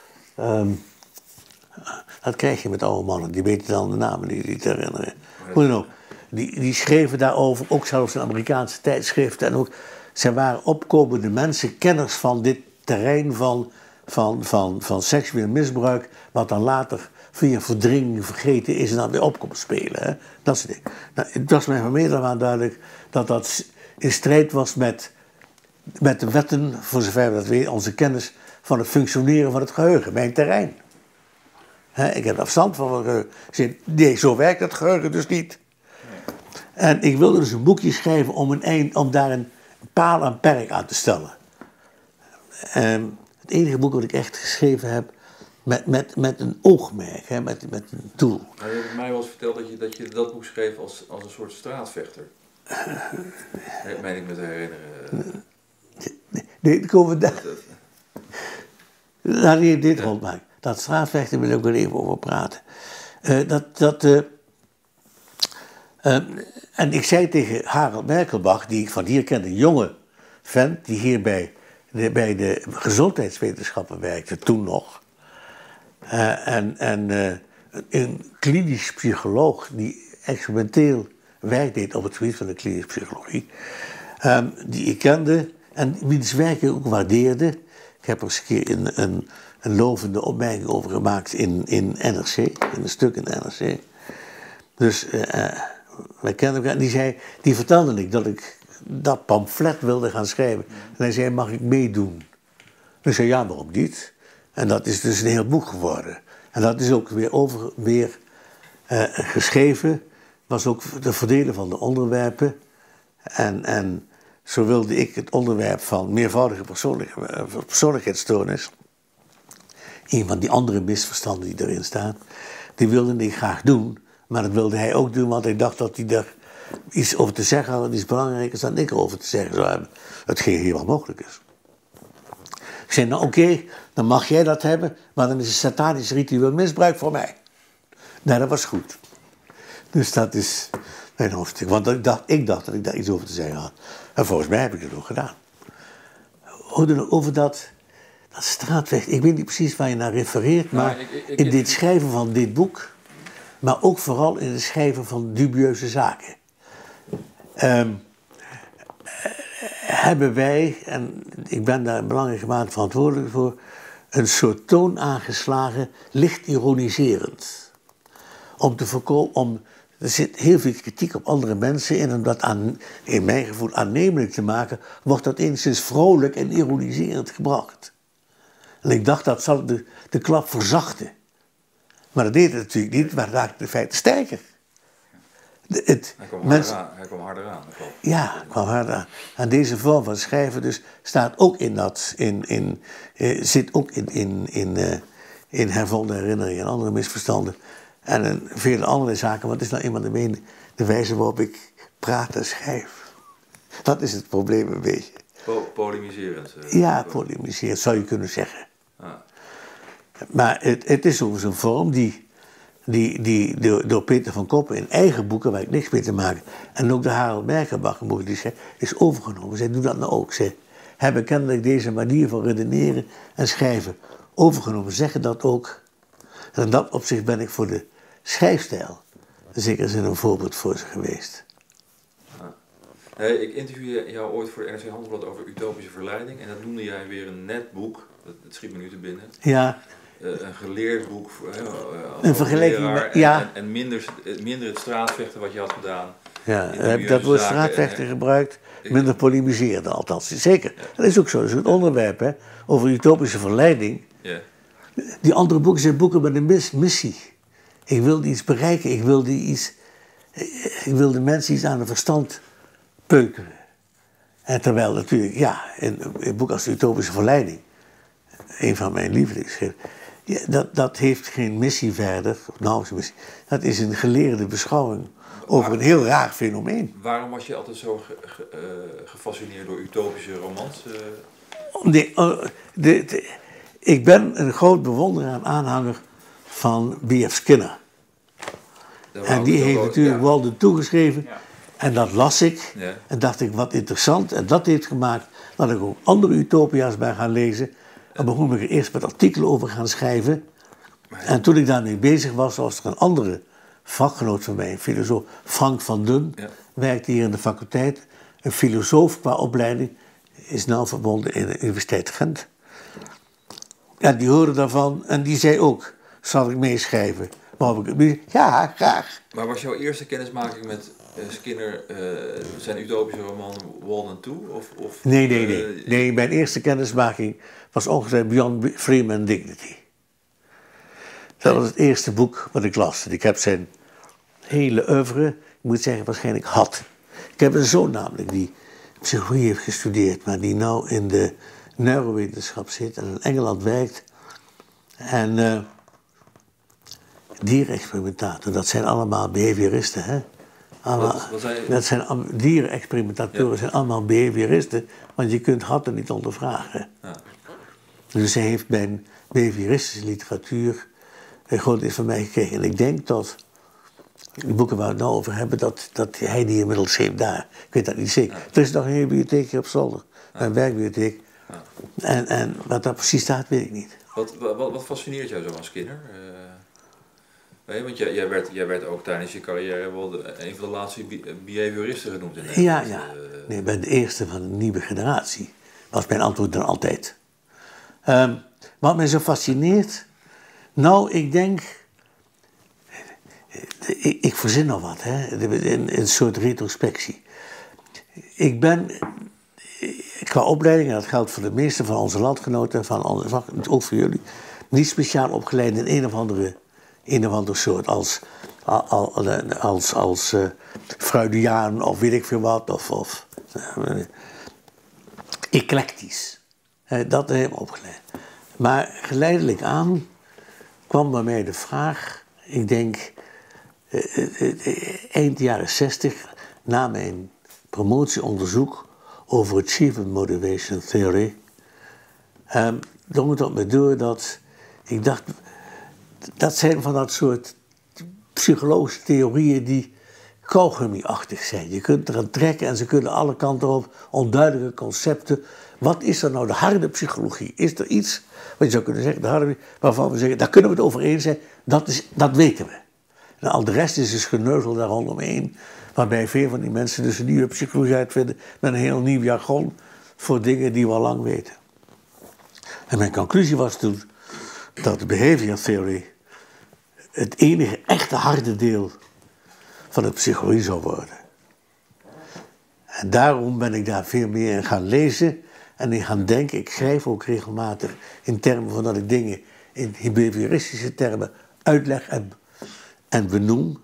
Dat krijg je met oude mannen, die weten dan de namen niet te herinneren. Hoe dan ook. Die schreven daarover, ook zelfs in Amerikaanse tijdschriften. En ook, zij waren opkomende mensen, kenners van dit terrein van seksueel misbruik, wat dan later via verdringing vergeten is en dan weer op komt spelen. Hè? Dat soort dingen. Nou, het was mij van meerdere malen duidelijk dat dat in strijd was met de wetten, voor zover we dat weten, onze kennis van het functioneren van het geheugen, mijn terrein. Ik heb er afstand van mijn geheugen. Ik zei, nee, zo werkt het geheugen dus niet. En ik wilde dus een boekje schrijven om daar een paal en perk aan te stellen. Het enige boek wat ik echt geschreven heb met een oogmerk, hè, met een doel. Nou, je hebt mij wel eens verteld dat je dat boek schreef als een soort straatvechter. Meen ik me te herinneren. Nee, dan komen we daar. Laat ik dit rondmaken. Dat straatvechten wil ik ook wel even over praten. En ik zei tegen Harald Merkelbach, die ik van hier ken, een jonge vent, die hier bij de gezondheidswetenschappen werkte, toen nog. Een klinisch psycholoog die experimenteel werk deed op het gebied van de klinische psychologie. Die ik kende en wiens werk ik ook waardeerde. Ik heb er eens een keer een lovende opmerking over gemaakt in NRC, in een stuk in NRC. Dus wij kenden elkaar. Die vertelde ik dat ik dat pamflet wilde gaan schrijven. En hij zei, mag ik meedoen? Ik zei, ja, waarom niet? En dat is dus een heel boek geworden. En dat is ook weer geschreven. Was ook de verdelen van de onderwerpen. En zo wilde ik het onderwerp van meervoudige persoonlijkheidsstoornis, een van die andere misverstanden die erin staan, die wilde ik graag doen. Maar dat wilde hij ook doen, want hij dacht dat hij daar iets over te zeggen had, iets belangrijkers dan ik erover te zeggen zou hebben. Hetgeen hier wel mogelijk is. Ik zei, nou oké, dan mag jij dat hebben, maar dan is het satanisch ritueel misbruik voor mij. Nou, dat was goed. Dus dat is mijn hoofdstuk. Want ik dacht dat ik daar iets over te zeggen had. En volgens mij heb ik het ook gedaan. Over dat straatvechten. Ik weet niet precies waar je naar refereert, maar in dit schrijven van dit boek, maar ook vooral in het schrijven van dubieuze zaken, hebben wij, en ik ben daar in belangrijke mate verantwoordelijk voor, een soort toon aangeslagen, licht ironiserend. Om te voorkomen, er zit heel veel kritiek op andere mensen in, om dat in mijn gevoel aannemelijk te maken, wordt dat enigszins vrolijk en ironiserend gebracht. En ik dacht, dat zal de klap verzachten. Maar dat deed het natuurlijk niet, maar het raakte de feiten sterker. Hij kwam harder aan. Ja, hij kwam harder aan. En deze vorm van schrijven dus staat ook zit ook in hervonden herinneringen en andere misverstanden. En vele andere zaken, want het is nou eenmaal de de wijze waarop ik praat en schrijf. Dat is het probleem een beetje. Polemiserend. Ja, polemiserend zou je kunnen zeggen. Ah. Maar het is ook zo'n vorm die door Peter van Koppen in eigen boeken, waar ik niks mee te maken, en ook de Harold Merkelbach is overgenomen. Zij doen dat nou ook. Zij hebben kennelijk deze manier van redeneren en schrijven overgenomen, zeggen dat ook. En in dat opzicht ben ik voor de schrijfstijl zeker zin een voorbeeld voor ze geweest. Ik interviewde jou ooit voor NRC Handelsblad over utopische verleiding en dat noemde jij weer een net boek. Dat schiet me nu te binnen. Ja. Een geleerd boek een vergelijking met, ja. En minder het straatvechten wat je had gedaan. Ja, heb ik dat woord straatvechten gebruikt, minder polemiseerde althans. Zeker, ja. Dat is ook zo. Dat is een onderwerp, hè, over utopische verleiding. Ja. Die andere boeken zijn boeken met een missie. Ik wilde iets bereiken, ik wilde mensen iets aan het verstand peuteren. En terwijl natuurlijk, ja, in een boek als de utopische verleiding, een van mijn lievelingsschriften, ja, dat heeft geen missie verder, of nauwelijks missie. Dat is een geleerde beschouwing over een heel raar fenomeen. Waarom was je altijd zo gefascineerd door utopische romans? Ik ben een groot bewonderaar en aanhanger van B.F. Skinner. En die heeft natuurlijk Walden toegeschreven. Ja. En dat las ik. Ja. En dacht ik, wat interessant. En dat heeft gemaakt dat ik ook andere utopia's ben gaan lezen. En begon ik er eerst met artikelen over gaan schrijven. En toen ik daarmee bezig was er een andere vakgenoot van mij, een filosoof, Frank van Dun, werkte hier in de faculteit. Een filosoof qua opleiding, is nou verbonden in de Universiteit Gent. En die hoorde daarvan en die zei ook, zal ik meeschrijven? Ja, graag. Maar was jouw eerste kennismaking met Skinner zijn utopische roman Walden 2? Nee, mijn eerste kennismaking was ongeveer Beyond Freedom and Dignity. Dat was het eerste boek wat ik las. Ik heb zijn hele oeuvre, ik moet zeggen, waarschijnlijk had. Ik heb een zoon namelijk die psychologie heeft gestudeerd, maar die nou in de neurowetenschap zit en in Engeland werkt. En dierenexperimentator, dat zijn allemaal behavioristen, hè? Dat zijn dierenexperimentatoren, zijn allemaal behavioristen, want je kunt hadden niet ondervragen. Ja. Dus hij heeft bij behavioristische literatuur een groot iets van mij gekregen. En ik denk dat, de boeken waar we het nou over hebben, dat hij die inmiddels heeft daar. Ik weet dat niet zeker. Ja. Er is nog een hele bibliotheek hier op zolder, een werkbibliotheek. Ja. En wat daar precies staat, weet ik niet. Wat fascineert jou zo aan Skinner? Want jij werd ook tijdens je carrière wel een van de laatste behavioristen genoemd in Nederland. Ja. Nee, ik ben de eerste van een nieuwe generatie. Was mijn antwoord dan altijd. Wat mij zo fascineert, nou, ik denk, ik verzin nog wat, hè, een soort retrospectie. Ik ben, qua opleiding, en dat geldt voor de meeste van onze landgenoten, ook voor jullie, niet speciaal opgeleid in een of andere soort, als Freudiaan of weet ik veel wat, of eclectisch. Dat heb ik opgeleid. Maar geleidelijk aan kwam bij mij de vraag, ik denk eind jaren 60, na mijn promotieonderzoek over Achievement Motivation Theory, drong het op me door dat ik dacht, dat zijn van dat soort psychologische theorieën die kauwgummi-achtig zijn. Je kunt eraan trekken en ze kunnen alle kanten op, onduidelijke concepten. Wat is er nou de harde psychologie? Is er iets, wat je zou kunnen zeggen, de harde, waarvan we zeggen, daar kunnen we het over eens zijn, dat weten we. En al de rest is dus geneuzel daar rondomheen, waarbij veel van die mensen dus een nieuwe psychologie uitvinden met een heel nieuw jargon voor dingen die we al lang weten. En mijn conclusie was toen dat de behavior theory het enige echte harde deel van de psychologie zou worden. En daarom ben ik daar veel meer in gaan lezen en in gaan denken. Ik schrijf ook regelmatig in termen van dat ik dingen in behavioristische termen uitleg en benoem.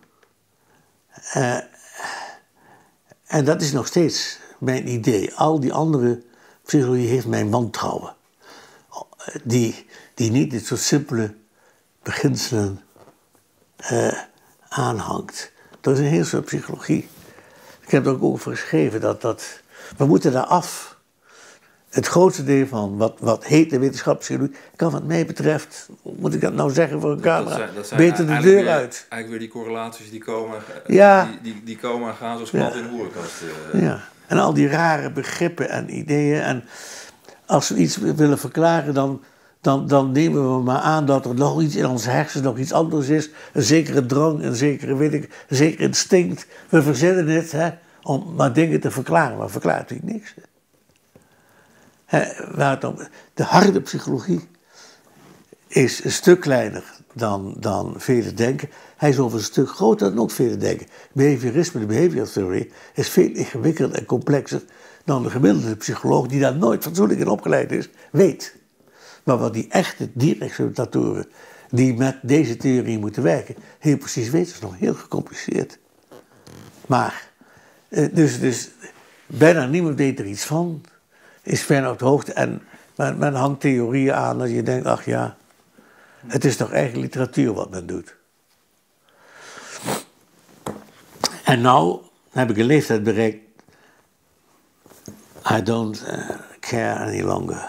En dat is nog steeds mijn idee. Al die andere psychologie heeft mijn wantrouwen. Die niet dit soort simpele beginselen aanhangt. Dat is een heel soort psychologie. Ik heb er ook over geschreven we moeten daar af. Het grootste deel van wat heet de wetenschapspsychologie, kan wat mij betreft, moet ik dat nou zeggen voor een camera, dat zijn beter de deur uit. Eigenlijk weer die correlaties die komen, Ja. die komen en gaan zoals klant in de hoerenkast. Ja, en al die rare begrippen en ideeën. En als we iets willen verklaren, dan nemen we maar aan dat er nog iets in onze hersens, nog iets anders is. Een zekere drang, een zeker instinct. We verzinnen het om maar dingen te verklaren, maar verklaart natuurlijk niks. De harde psychologie is een stuk kleiner dan velen denken. Hij is over een stuk groter dan ook velen denken. Behaviorisme, de behavior theory, is veel ingewikkelder en complexer dan de gemiddelde psycholoog, die daar nooit fatsoenlijk in opgeleid is, weet. Maar wat die echte dierexperimentatoren die met deze theorie moeten werken, heel precies weten, is nog heel gecompliceerd. Maar, dus bijna niemand weet er iets van, is bijna op de hoogte. En men hangt theorieën aan dat je denkt, ach ja, het is toch eigen literatuur wat men doet. En nou heb ik een leeftijd bereikt, I don't care any longer.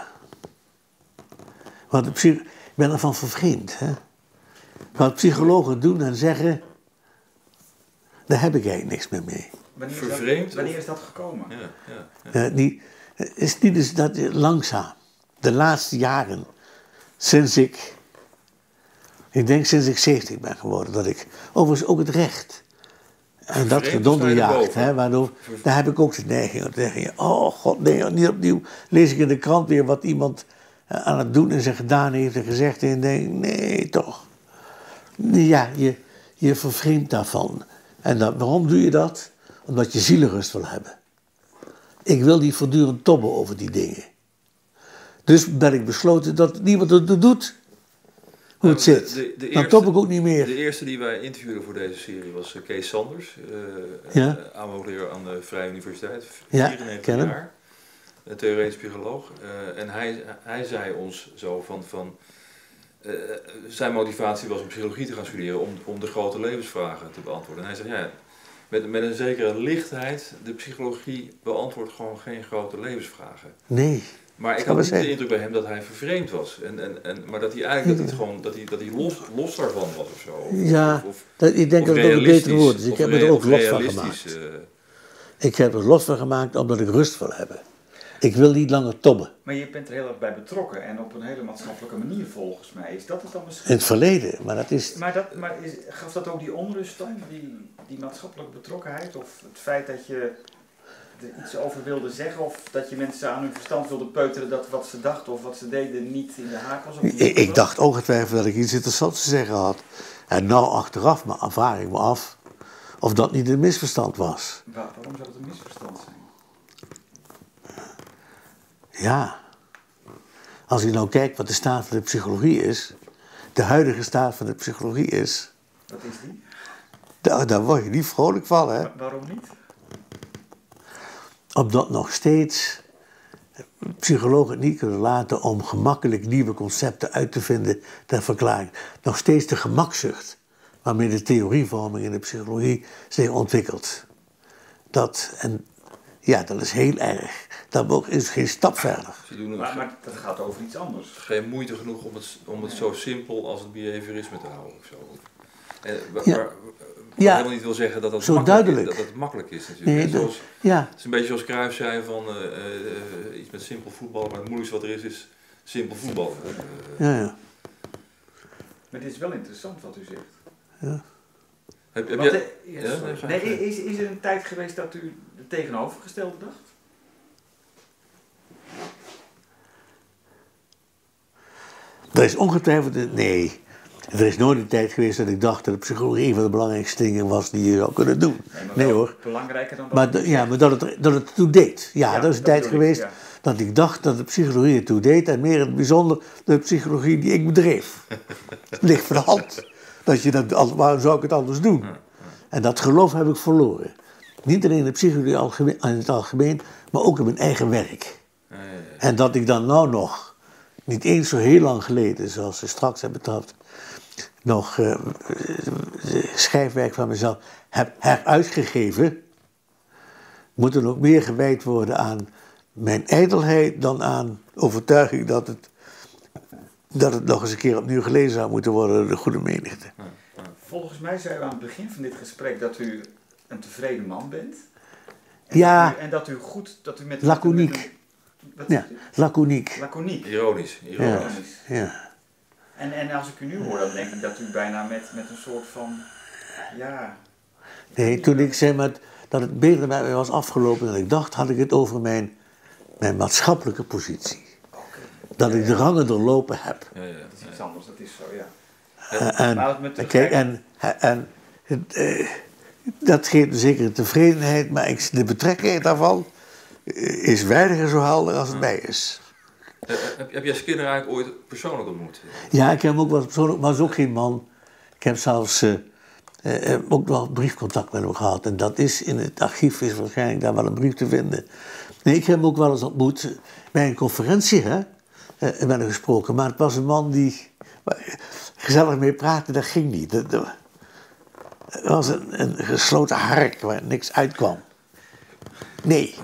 Want ik ben ervan vervreemd. Wat psychologen doen en zeggen, daar heb ik eigenlijk niks meer mee. Wanneer is dat gekomen? Is niet dus dat langzaam, de laatste jaren, sinds ik denk sinds ik 70 ben geworden, dat ik, overigens ook het recht, en dat gedonderjaagd, waardoor, daar heb ik ook de neiging om te zeggen, oh god, nee, niet opnieuw lees ik in de krant weer wat iemand aan het doen is en gedaan heeft en gezegd en denk, nee, toch. Ja, je vervreemdt daarvan. En waarom doe je dat? Omdat je zielenrust wil hebben. Ik wil niet voortdurend tobben over die dingen. Dus ben ik besloten dat niemand het doet hoe het zit. Dan tob ik ook niet meer. De eerste die wij interviewden voor deze serie was Kees Sanders. Aanhoogleraar aan de Vrije Universiteit. 94 jaar. Een theoretisch psycholoog. En hij zei ons zo van zijn motivatie was om psychologie te gaan studeren om de grote levensvragen te beantwoorden. En hij zei, ja, met een zekere lichtheid, de psychologie beantwoordt gewoon geen grote levensvragen. Nee. Maar ik had niet de indruk bij hem dat hij vervreemd was. Maar dat hij eigenlijk dat hij los daarvan was of zo. Ik denk dat het ook een beter woord is. Ik heb er ook los van gemaakt. Ik heb er los van gemaakt omdat ik rust wil hebben. Ik wil niet langer tobben. Maar je bent er heel erg bij betrokken en op een hele maatschappelijke manier volgens mij. Is dat het dan misschien? In het verleden, maar dat is... Gaf dat ook die onrust dan, die maatschappelijke betrokkenheid? Of het feit dat je er iets over wilde zeggen of dat je mensen aan hun verstand wilde peuteren dat wat ze dachten of wat ze deden niet in de haak was? Ik dacht ongetwijfeld dat ik iets interessants te zeggen had. En nou achteraf vraag ik me af of dat niet een misverstand was. Waarom zou het een misverstand zijn? Ja, als je nou kijkt wat de staat van de psychologie is, de huidige staat van de psychologie is... Wat is die? Daar word je niet vrolijk van, hè? Waarom niet? Omdat nog steeds psychologen het niet kunnen laten om gemakkelijk nieuwe concepten uit te vinden ter verklaring. Nog steeds de gemakzucht waarmee de theorievorming in de psychologie zich ontwikkelt. Dat is heel erg. Dat is geen stap verder. Maar dat gaat over iets anders. Geen moeite genoeg om het zo simpel als het behaviorisme te houden. Of zo. Wat helemaal niet wil zeggen dat het makkelijk is natuurlijk. Nee, het is een beetje zoals Cruijff zei van iets met simpel voetballen, maar het moeilijkste wat er is simpel voetballen. Maar dit is wel interessant wat u zegt. Ja. Is er een tijd geweest dat u het tegenovergestelde dacht? Er is ongetwijfeld... Nee. Er is nooit een tijd geweest dat ik dacht dat de psychologie een van de belangrijkste dingen was die je zou kunnen doen. Nee hoor. Belangrijker dan dat. Maar dat het toe deed. Ja, dat is een tijd geweest dat ik dacht dat de psychologie het toe deed. En meer in het bijzonder de psychologie die ik bedreef. Het ligt voor de hand. Waarom zou ik het anders doen? En dat geloof heb ik verloren. Niet alleen in de psychologie in het algemeen, maar ook in mijn eigen werk. En dat ik dan nou nog, niet eens zo heel lang geleden, zoals ze straks hebben betrapt, nog schrijfwerk van mezelf heb heruitgegeven, moet er nog meer gewijd worden aan mijn ijdelheid dan aan overtuiging dat het nog eens een keer opnieuw gelezen zou moeten worden door de goede menigte. Volgens mij zei u aan het begin van dit gesprek dat u een tevreden man bent. En Ja. dat u met... Laconiek. Wat Ja, zegt u? laconiek. Laconiek. Ironisch. Ironisch. Ja. En als ik u nu hoor, dan denk ik dat u bijna met een soort van... Ja... Nee, toen ik zei dat het beter met mij was afgelopen dan ik dacht, had ik het over mijn maatschappelijke positie. Dat ik de rangen doorlopen heb. Ja, Dat is iets anders, dat is zo, ja. En dat geeft een zekere tevredenheid, maar de betrekking daarvan is weinig zo helder als het mij is. Heb jij Skinner eigenlijk ooit persoonlijk ontmoet? Ja, ik heb hem ook wel persoonlijk, maar hij is ook geen man. Ik heb zelfs ook wel briefcontact met hem gehad. En dat is in het archief is waarschijnlijk daar wel een brief te vinden. Nee, ik heb hem ook wel eens ontmoet bij een conferentie, hè. Met hem gesproken. Maar het was een man die gezellig mee praatte, dat ging niet. Het was een gesloten hark waar niks uitkwam. Nee.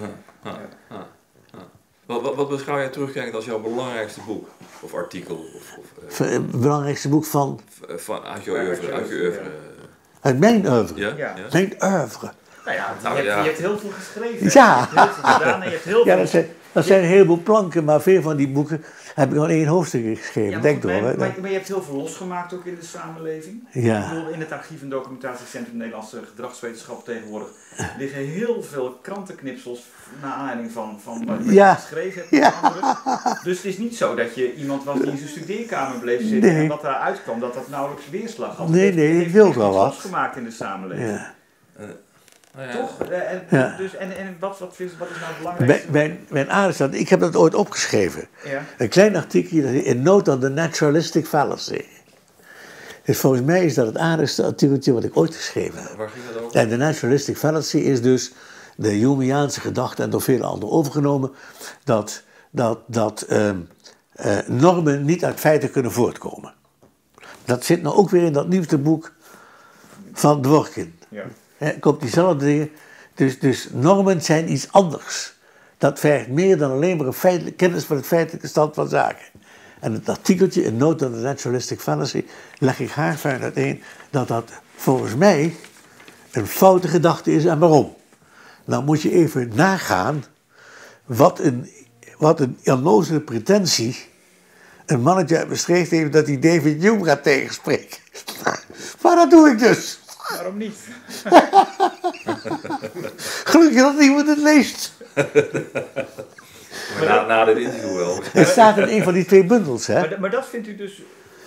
Wat beschouw jij terugkijkend als jouw belangrijkste boek? Of artikel? Het belangrijkste boek uit je oeuvre? Uit mijn oeuvre? Ja? Mijn oeuvre. Nou ja, je hebt heel veel geschreven. Ja. Je hebt heel veel gedaan en je hebt heel veel... Dat zijn een heleboel planken, maar veel van die boeken heb ik al 1 hoofdstuk geschreven. Ja, Denk door. maar je hebt heel veel losgemaakt ook in de samenleving. Ja. Ik bedoel, in het archief en documentatiecentrum Nederlandse Gedragswetenschap tegenwoordig liggen heel veel krantenknipsels naar aanleiding van wat je geschreven hebt met anderen. Dus het is niet zo dat je iemand was die in zijn studeerkamer bleef zitten en wat daaruit kwam, dat nauwelijks weerslag had. Nee, ik wil wel wat. Losgemaakt in de samenleving. Ja. Toch? Dus, wat is nou het belangrijkste? Mijn aardigste, ik heb dat ooit opgeschreven. Ja. Een klein artikeltje, in Note on the Naturalistic Fallacy. Dus volgens mij is dat het aardigste artikeltje wat ik ooit geschreven heb. Waar ging dat over? En de Naturalistic Fallacy is dus de Humeaanse gedachte en door vele anderen overgenomen dat normen niet uit feiten kunnen voortkomen. Dat zit nou ook weer in dat nieuwste boek van Dworkin. Ja. Komt diezelfde dingen. Dus normen zijn iets anders. Dat vergt meer dan alleen maar een kennis van het feitelijke stand van zaken. En het artikeltje in Note on the Naturalistic Fallacy leg ik haarfijn uiteen dat volgens mij een foute gedachte is en waarom. Nou moet je even nagaan wat een onnozele pretentie een mannetje uit Maastricht heeft dat hij David Hume gaat tegenspreken. Maar dat doe ik dus. Waarom niet? Gelukkig dat niemand het leest. Maar na dit interview wel. Het staat in een van die 2 bundels, hè. Maar dat vindt u dus...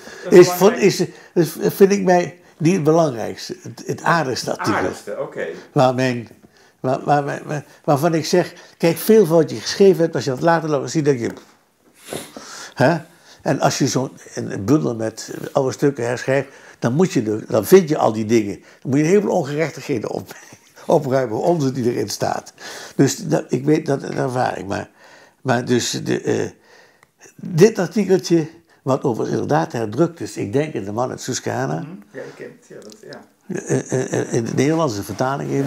Vind ik mij niet het belangrijkste, het aardigste artikel. Aardigste, oké. Waarvan ik zeg, kijk, veel van wat je geschreven hebt, als je dat later nog eens ziet, denk je... Hè? En als je zo'n bundel met oude stukken herschrijft, dan vind je al die dingen. Dan moet je een heleboel ongerechtigheden opruimen, onzin die erin staat. Dus ik weet, dat ervaar ik. Maar dus dit artikeltje, wat overigens inderdaad herdrukt is, ik denk in De Man uit Susquehanna. Ja, ik ken het. Ja, dat, ja. In de Nederlandse vertaling even.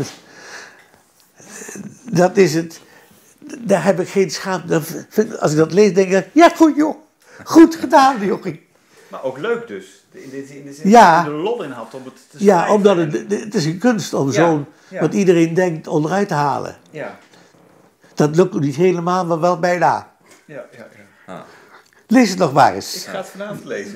Dat is het. Daar heb ik geen schaam. Als ik dat lees, denk ik, ja goed joh. Goed gedaan, jochie. Maar ook leuk dus. In de zin dat Ja. je er lol in had om het te schrijven. Ja, omdat het is een kunst om zo'n, wat iedereen denkt, onderuit te halen. Ja. Dat lukt niet helemaal, maar wel bijna. Ja. Lees het nog maar Ik eens. ga het vanavond lezen.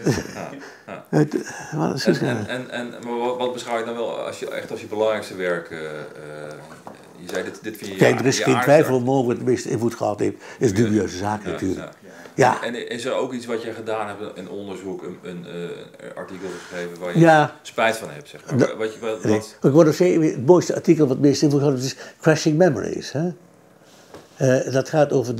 Maar wat beschouw je dan wel als je belangrijkste werk... je zei dit vind je... Kijk, er is geen twijfel mogelijk het meeste invloed gehad heeft. Is dubieuze zaak natuurlijk. Ja. En is er ook iets wat je gedaan hebt, een onderzoek, een artikel geschreven waar je spijt van hebt, zeg maar? Ik word nog zeggen, het mooiste artikel wat het meest invloed gehad heeft is Crashing Memories. Hè? Dat gaat over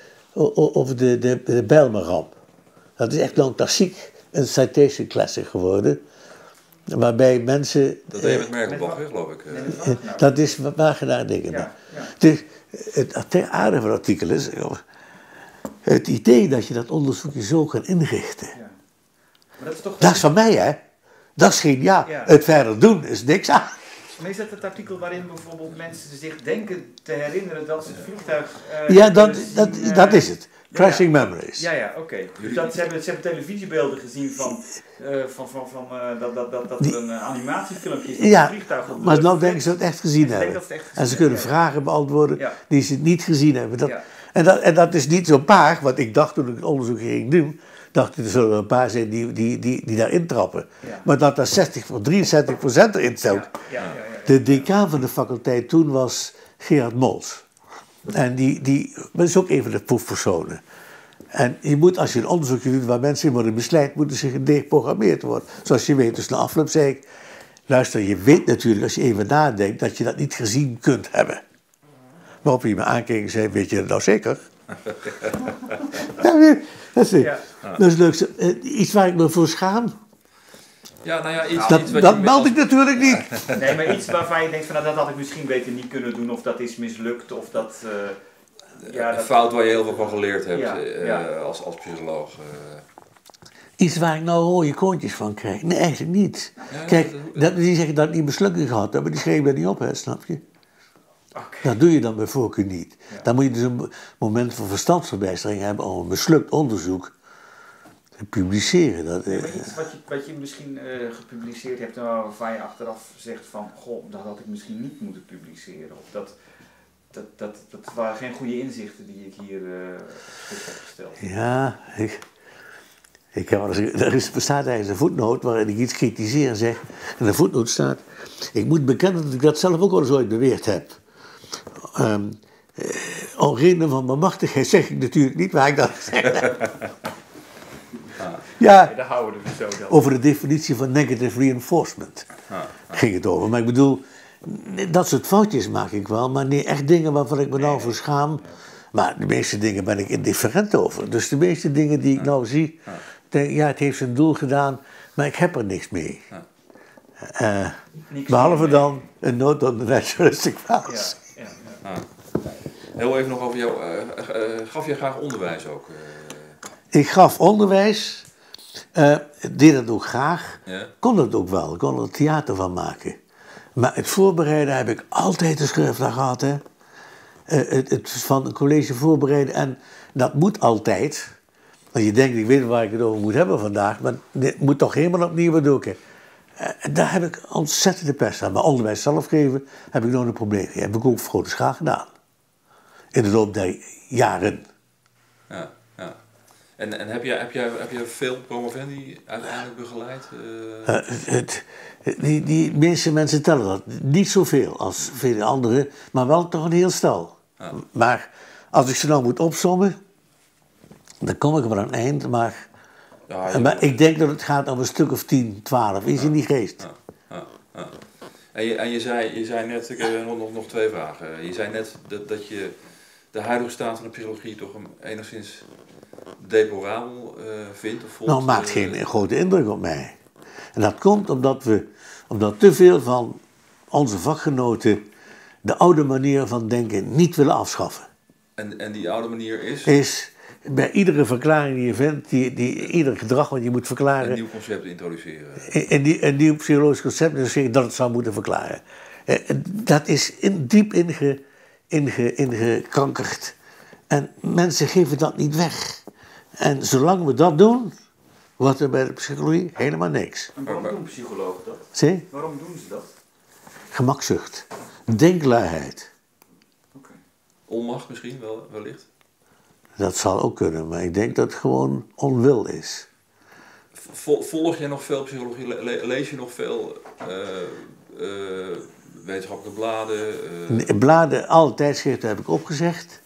de Bijlmerramp. Dat is echt wel een klassiek, een citation classic geworden. Waarbij mensen... Dat deed je met Merkelbach, geloof ik. Dat is Wagenaar dingen. Ja. Dus het aardige van het artikel is... Het idee dat je dat onderzoekje zo kan inrichten. Ja. Maar dat is toch... Dat is van mij, hè? Dat is geen ja. Ja. Het verder doen is niks aan. Maar is dat het artikel waarin bijvoorbeeld mensen zich denken te herinneren dat ze het vliegtuig... Ja, hebben zien, dat is het. Crashing Memories. Ja, oké. Dus ze hebben televisiebeelden gezien van dat er een animatiefilmpje is dat Ja, het vliegtuig op maar nou denken ze het echt gezien hebben. En ze kunnen vragen beantwoorden die ze niet gezien hebben. En dat is niet zo'n paar, wat ik dacht toen ik het onderzoek ging doen, dacht ik er zullen een paar zijn die daarin trappen. Ja. Maar dat daar 63% erin stelt. De decaan van de faculteit toen was Gerard Mols. En dat is ook een van de proefpersonen. En je moet, als je een onderzoekje doet waar mensen in worden misleid, moeten ze gedeprogrammeerd worden. Zoals je weet, dus na afloop zei ik, luister, je weet natuurlijk als je even nadenkt dat je dat niet gezien kunt hebben. Waarop je me aankeek en zei, weet je dat nou zeker? Dat is leuk. Iets waar ik me voor schaam. Ja, nou ja, dat meld ik natuurlijk niet. Nee, maar iets waarvan je denkt van, dat had ik misschien beter niet kunnen doen, of dat is mislukt, of dat... een fout waar je heel veel van geleerd hebt als psycholoog. Iets waar ik nou rode koontjes van krijg? Nee, eigenlijk niet. Ja, kijk, die zeggen dat ik niet mislukking gehad heb, maar die schreven dat niet op, hè, snap je? Okay. Dat doe je dan bij voorkeur niet. Ja. Dan moet je dus een moment van verstandsverbijstering hebben om een mislukt onderzoek te publiceren. Dat, maar iets wat je misschien gepubliceerd hebt en waarvan je achteraf zegt van, goh, dat had ik misschien niet moeten publiceren. Of dat waren geen goede inzichten die ik hier heb gesteld. Ja, er bestaat ergens een voetnoot waarin ik iets kritiseer en zeg. En de voetnoot staat, ik moet bekennen dat ik dat zelf ook al eens ooit beweerd heb. Om reden van mijn machtigheid zeg ik natuurlijk niet waar ik dat gezegd heb. Ja, daar houden we zo dan. Over de definitie van negative reinforcement ging het over. Maar ik bedoel, dat soort foutjes maak ik wel, maar niet echt dingen waarvan ik me nou voor schaam. Maar de meeste dingen ben ik indifferent over. Dus de meeste dingen die ik nou zie, denk ik, ja, het heeft zijn doel gedaan, maar ik heb er niks mee. Behalve dan een note on the naturalistic fallacy. Heel even nog over jou. Gaf je graag onderwijs ook? Ik gaf onderwijs. Deed dat ook graag. Ja. Kon dat ook wel. Ik kon er theater van maken. Maar het voorbereiden heb ik altijd de schurfdag gehad. Hè. Het van een college voorbereiden. En dat moet altijd. Want je denkt, ik weet waar ik het over moet hebben vandaag. Maar dit moet toch helemaal opnieuw wat doen. Daar heb ik ontzettende pest aan. Maar onderwijs zelf geven heb ik nooit een probleem. Dat heb ik ook voor de graag gedaan. In de loop der jaren. Ja. En heb je veel promovendi uiteindelijk begeleid? Die meeste mensen tellen dat. Niet zoveel als vele anderen, maar wel toch een heel stel. Ja. Maar als ik ze nou moet opsommen, dan kom ik wel aan een eind. Maar ik denk dat het gaat om een stuk of 10, 12. Is in die geest. Ja. En je zei net, ik heb nog twee vragen. Je zei net dat je de huidige staat van de psychologie toch enigszins deplorabel vindt? Of nou, maakt geen grote indruk op mij. En dat komt omdat te veel van onze vakgenoten de oude manier van denken niet willen afschaffen. En die oude manier is? Is bij iedere verklaring die je vindt, ieder gedrag wat je moet verklaren... Een nieuw concept introduceren. Een nieuw psychologisch concept introduceren dat het zou moeten verklaren. Dat is diep ingekankerd. En mensen geven dat niet weg. En zolang we dat doen, wordt er bij de psychologie helemaal niks. En waarom doen psychologen dat? Zie? Waarom doen ze dat? Gemakzucht. Denkluiheid. Okay. Onmacht misschien wellicht? Dat zal ook kunnen, maar ik denk dat het gewoon onwil is. Volg je nog veel psychologie? Lees je nog veel wetenschappelijke bladen? Bladen, alle tijdschriften heb ik opgezegd.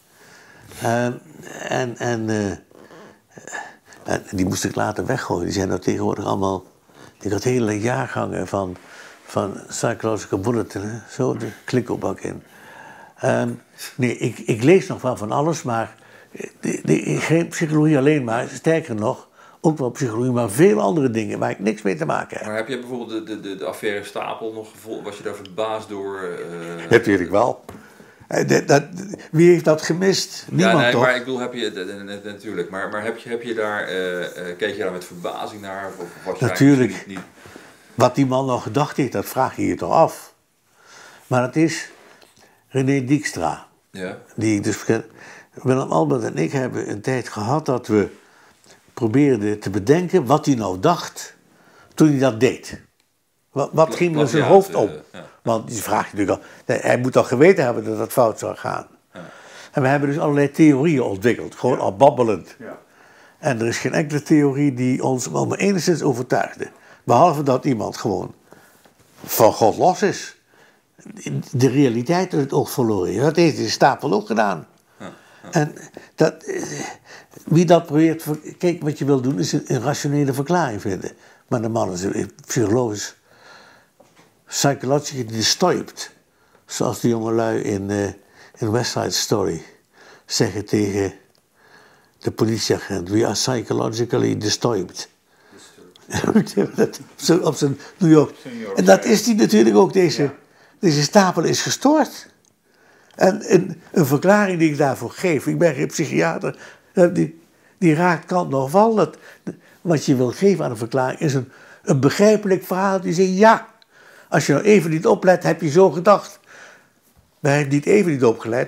Die moest ik later weggooien. Die zijn nou tegenwoordig allemaal... Ik had hele jaargangen van Psychological Bulletin, hè? Zo de klikkelbak in. Nee, ik lees nog wel van alles, maar geen psychologie alleen maar. Sterker nog, ook wel psychologie, maar veel andere dingen waar ik niks mee te maken heb. Maar heb je bijvoorbeeld de affaire Stapel nog gevolgd? Was je daar verbaasd door? Natuurlijk wel. Wie heeft dat gemist? Niemand toch? Maar ik bedoel, heb je natuurlijk. Maar heb je daar, keek je daar met verbazing naar? Of was je natuurlijk. Niet... Wat die man nou gedacht heeft, dat vraag je je toch af. Maar het is René Dijkstra. Ja. Die ik dus ken. Willem Albert en ik hebben een tijd gehad dat we probeerden te bedenken wat hij nou dacht toen hij dat deed. Wat ging er in zijn hoofd om? Ja. Want die vraag je natuurlijk al, hij moet al geweten hebben dat het fout zou gaan. Ja. En we hebben dus allerlei theorieën ontwikkeld, gewoon al babbelend. Ja. En er is geen enkele theorie die ons maar enigszins overtuigde. Behalve dat iemand gewoon van God los is. De realiteit uit het oog verloren. Dat heeft de Stapel ook gedaan. Ja. En wie dat probeert, kijk wat je wil doen, is een rationele verklaring vinden. Maar de man is psychologisch, psychologically disturbed. Zoals de jongelui in West Side Story zeggen tegen de politieagent: we are psychologically disturbed. Op zijn New York. En dat is die natuurlijk ook, deze Stapel is gestoord. En een verklaring die ik daarvoor geef, ik ben geen psychiater, die raakt kant nog val. Wat je wil geven aan een verklaring is een begrijpelijk verhaal. Die zegt ja, als je nou even niet oplet, heb je zo gedacht. Maar hij heeft niet even niet opgelet.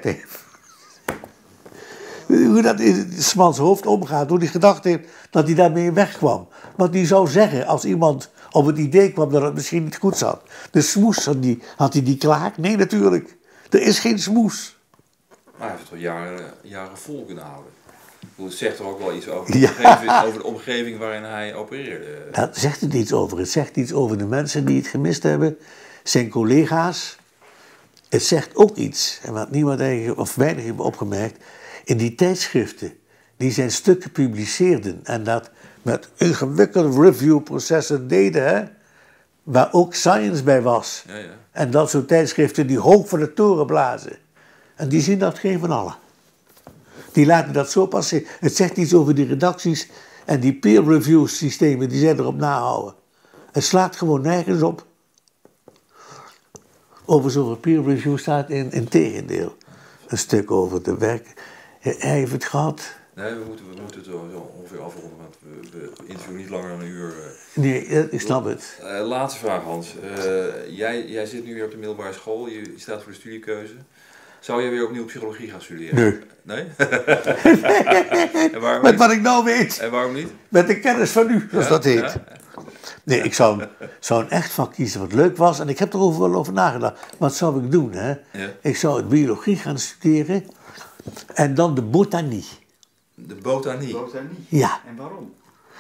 Hoe dat in 's mans hoofd omgaat, hoe hij gedacht heeft dat hij daarmee wegkwam. Wat hij zou zeggen als iemand op het idee kwam dat het misschien niet goed zat. De smoes, had hij die klaar? Nee, natuurlijk. Er is geen smoes. Maar hij heeft het al jaren vol kunnen houden. Het zegt er ook wel iets over de omgeving waarin hij opereerde. Daar zegt het iets over. Het zegt iets over de mensen die het gemist hebben. Zijn collega's. Het zegt ook iets, en wat niemand eigenlijk, of weinig heeft opgemerkt, in die tijdschriften die zijn stukken publiceerden en dat met ingewikkelde reviewprocessen deden, hè, waar ook science bij was. Ja, ja. En dat soort tijdschriften die hoog voor de toren blazen. En die zien dat geen van allen. Die laten dat zo passeren. Het zegt iets over die redacties en die peer review systemen die zij erop nahouden. Het slaat gewoon nergens op. Overigens over peer review staat in tegendeel een stuk over de werk. Hij heeft het gehad. Nee, we moeten het zo ongeveer afronden, want we interviewen niet langer dan een uur. Nee, ik snap het. Laatste vraag, Hans. Jij zit nu weer op de middelbare school, je staat voor de studiekeuze. Zou jij weer opnieuw psychologie gaan studeren? Nee. Nee? En waarom met niet? wat ik nou weet. En waarom niet? Met de kennis van u, zoals dat heet. Ja? Nee, ik zou een echt vak kiezen wat leuk was. En ik heb er wel over nagedacht. Wat zou ik doen? Hè? Ja. Ik zou het biologie gaan studeren. En dan de botanie. De botanie? Botanie? Ja. En waarom?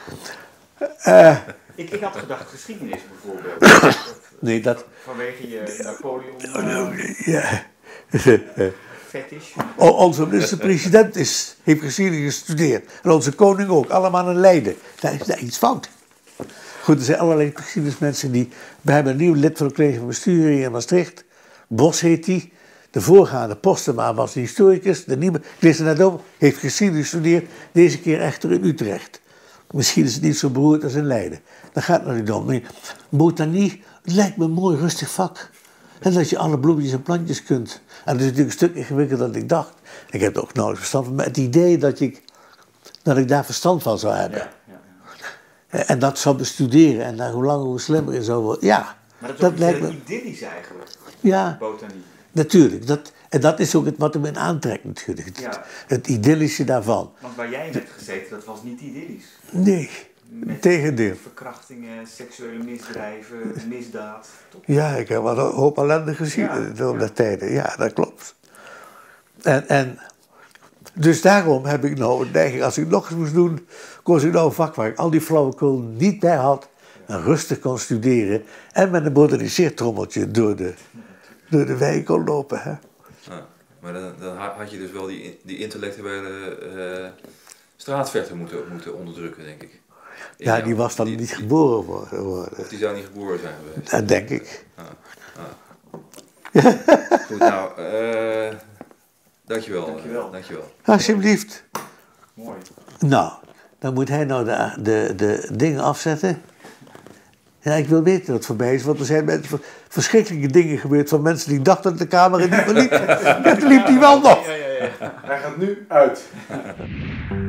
Ik had gedacht geschiedenis bijvoorbeeld. Nee, dat... Vanwege je Napoleon... Ja. Fetish. Onze minister-president heeft geschiedenis gestudeerd. En onze koning ook. Allemaal in Leiden. Daar is daar iets fout. Goed, er zijn allerlei geschiedenismensen die... We hebben een nieuw lid van het college van bestuur hier in Maastricht. Bos heet die. De voorgaande Postema was een historicus. De nieuwe, ik lees er net over, heeft geschiedenis gestudeerd. Deze keer echter in Utrecht. Misschien is het niet zo beroerd als in Leiden. Dat gaat nog niet om. Nee, botanie, het lijkt me een mooi rustig vak. En dat je alle bloemetjes en plantjes kunt. En dat is natuurlijk een stuk ingewikkelder dan ik dacht. Ik heb er ook nauwelijks verstand van. Maar het idee dat ik daar verstand van zou hebben. Ja. En dat zou bestuderen. En daar hoe langer hoe slimmer in zou worden. Ja, maar dat is ook idyllisch eigenlijk. Ja, botanie. Natuurlijk. Dat is ook wat hem aantrekt natuurlijk. Ja. Het idyllische daarvan. Want waar jij in hebt gezeten, dat was niet idyllisch. Nee, tegendeel. Verkrachtingen, seksuele misdrijven, misdaad. Toch? Ja, ik heb wel een hoop ellende gezien in dat tijden. Ja, dat klopt. En dus daarom heb ik nou een neiging, als ik nog eens moest doen, koos ik nou een vak waar ik al die flauwekul niet bij had en rustig kon studeren en met een moderniseertrommeltje door de wijk kon lopen. Hè. Ja, maar dan had je dus wel die intellectuele straatvechter moeten onderdrukken, denk ik. Ja, die was dan niet geboren worden. Of die zou niet geboren zijn geweest. Dat denk ik. Goed, nou, dankjewel. Alsjeblieft. Mooi. Nou, dan moet hij nou de dingen afzetten. Ja, ik wil weten dat het voorbij is, want er zijn verschrikkelijke dingen gebeurd van mensen die dachten dat de camera niet meer liep. Dat liep die wel nog. Ja. Hij gaat nu uit.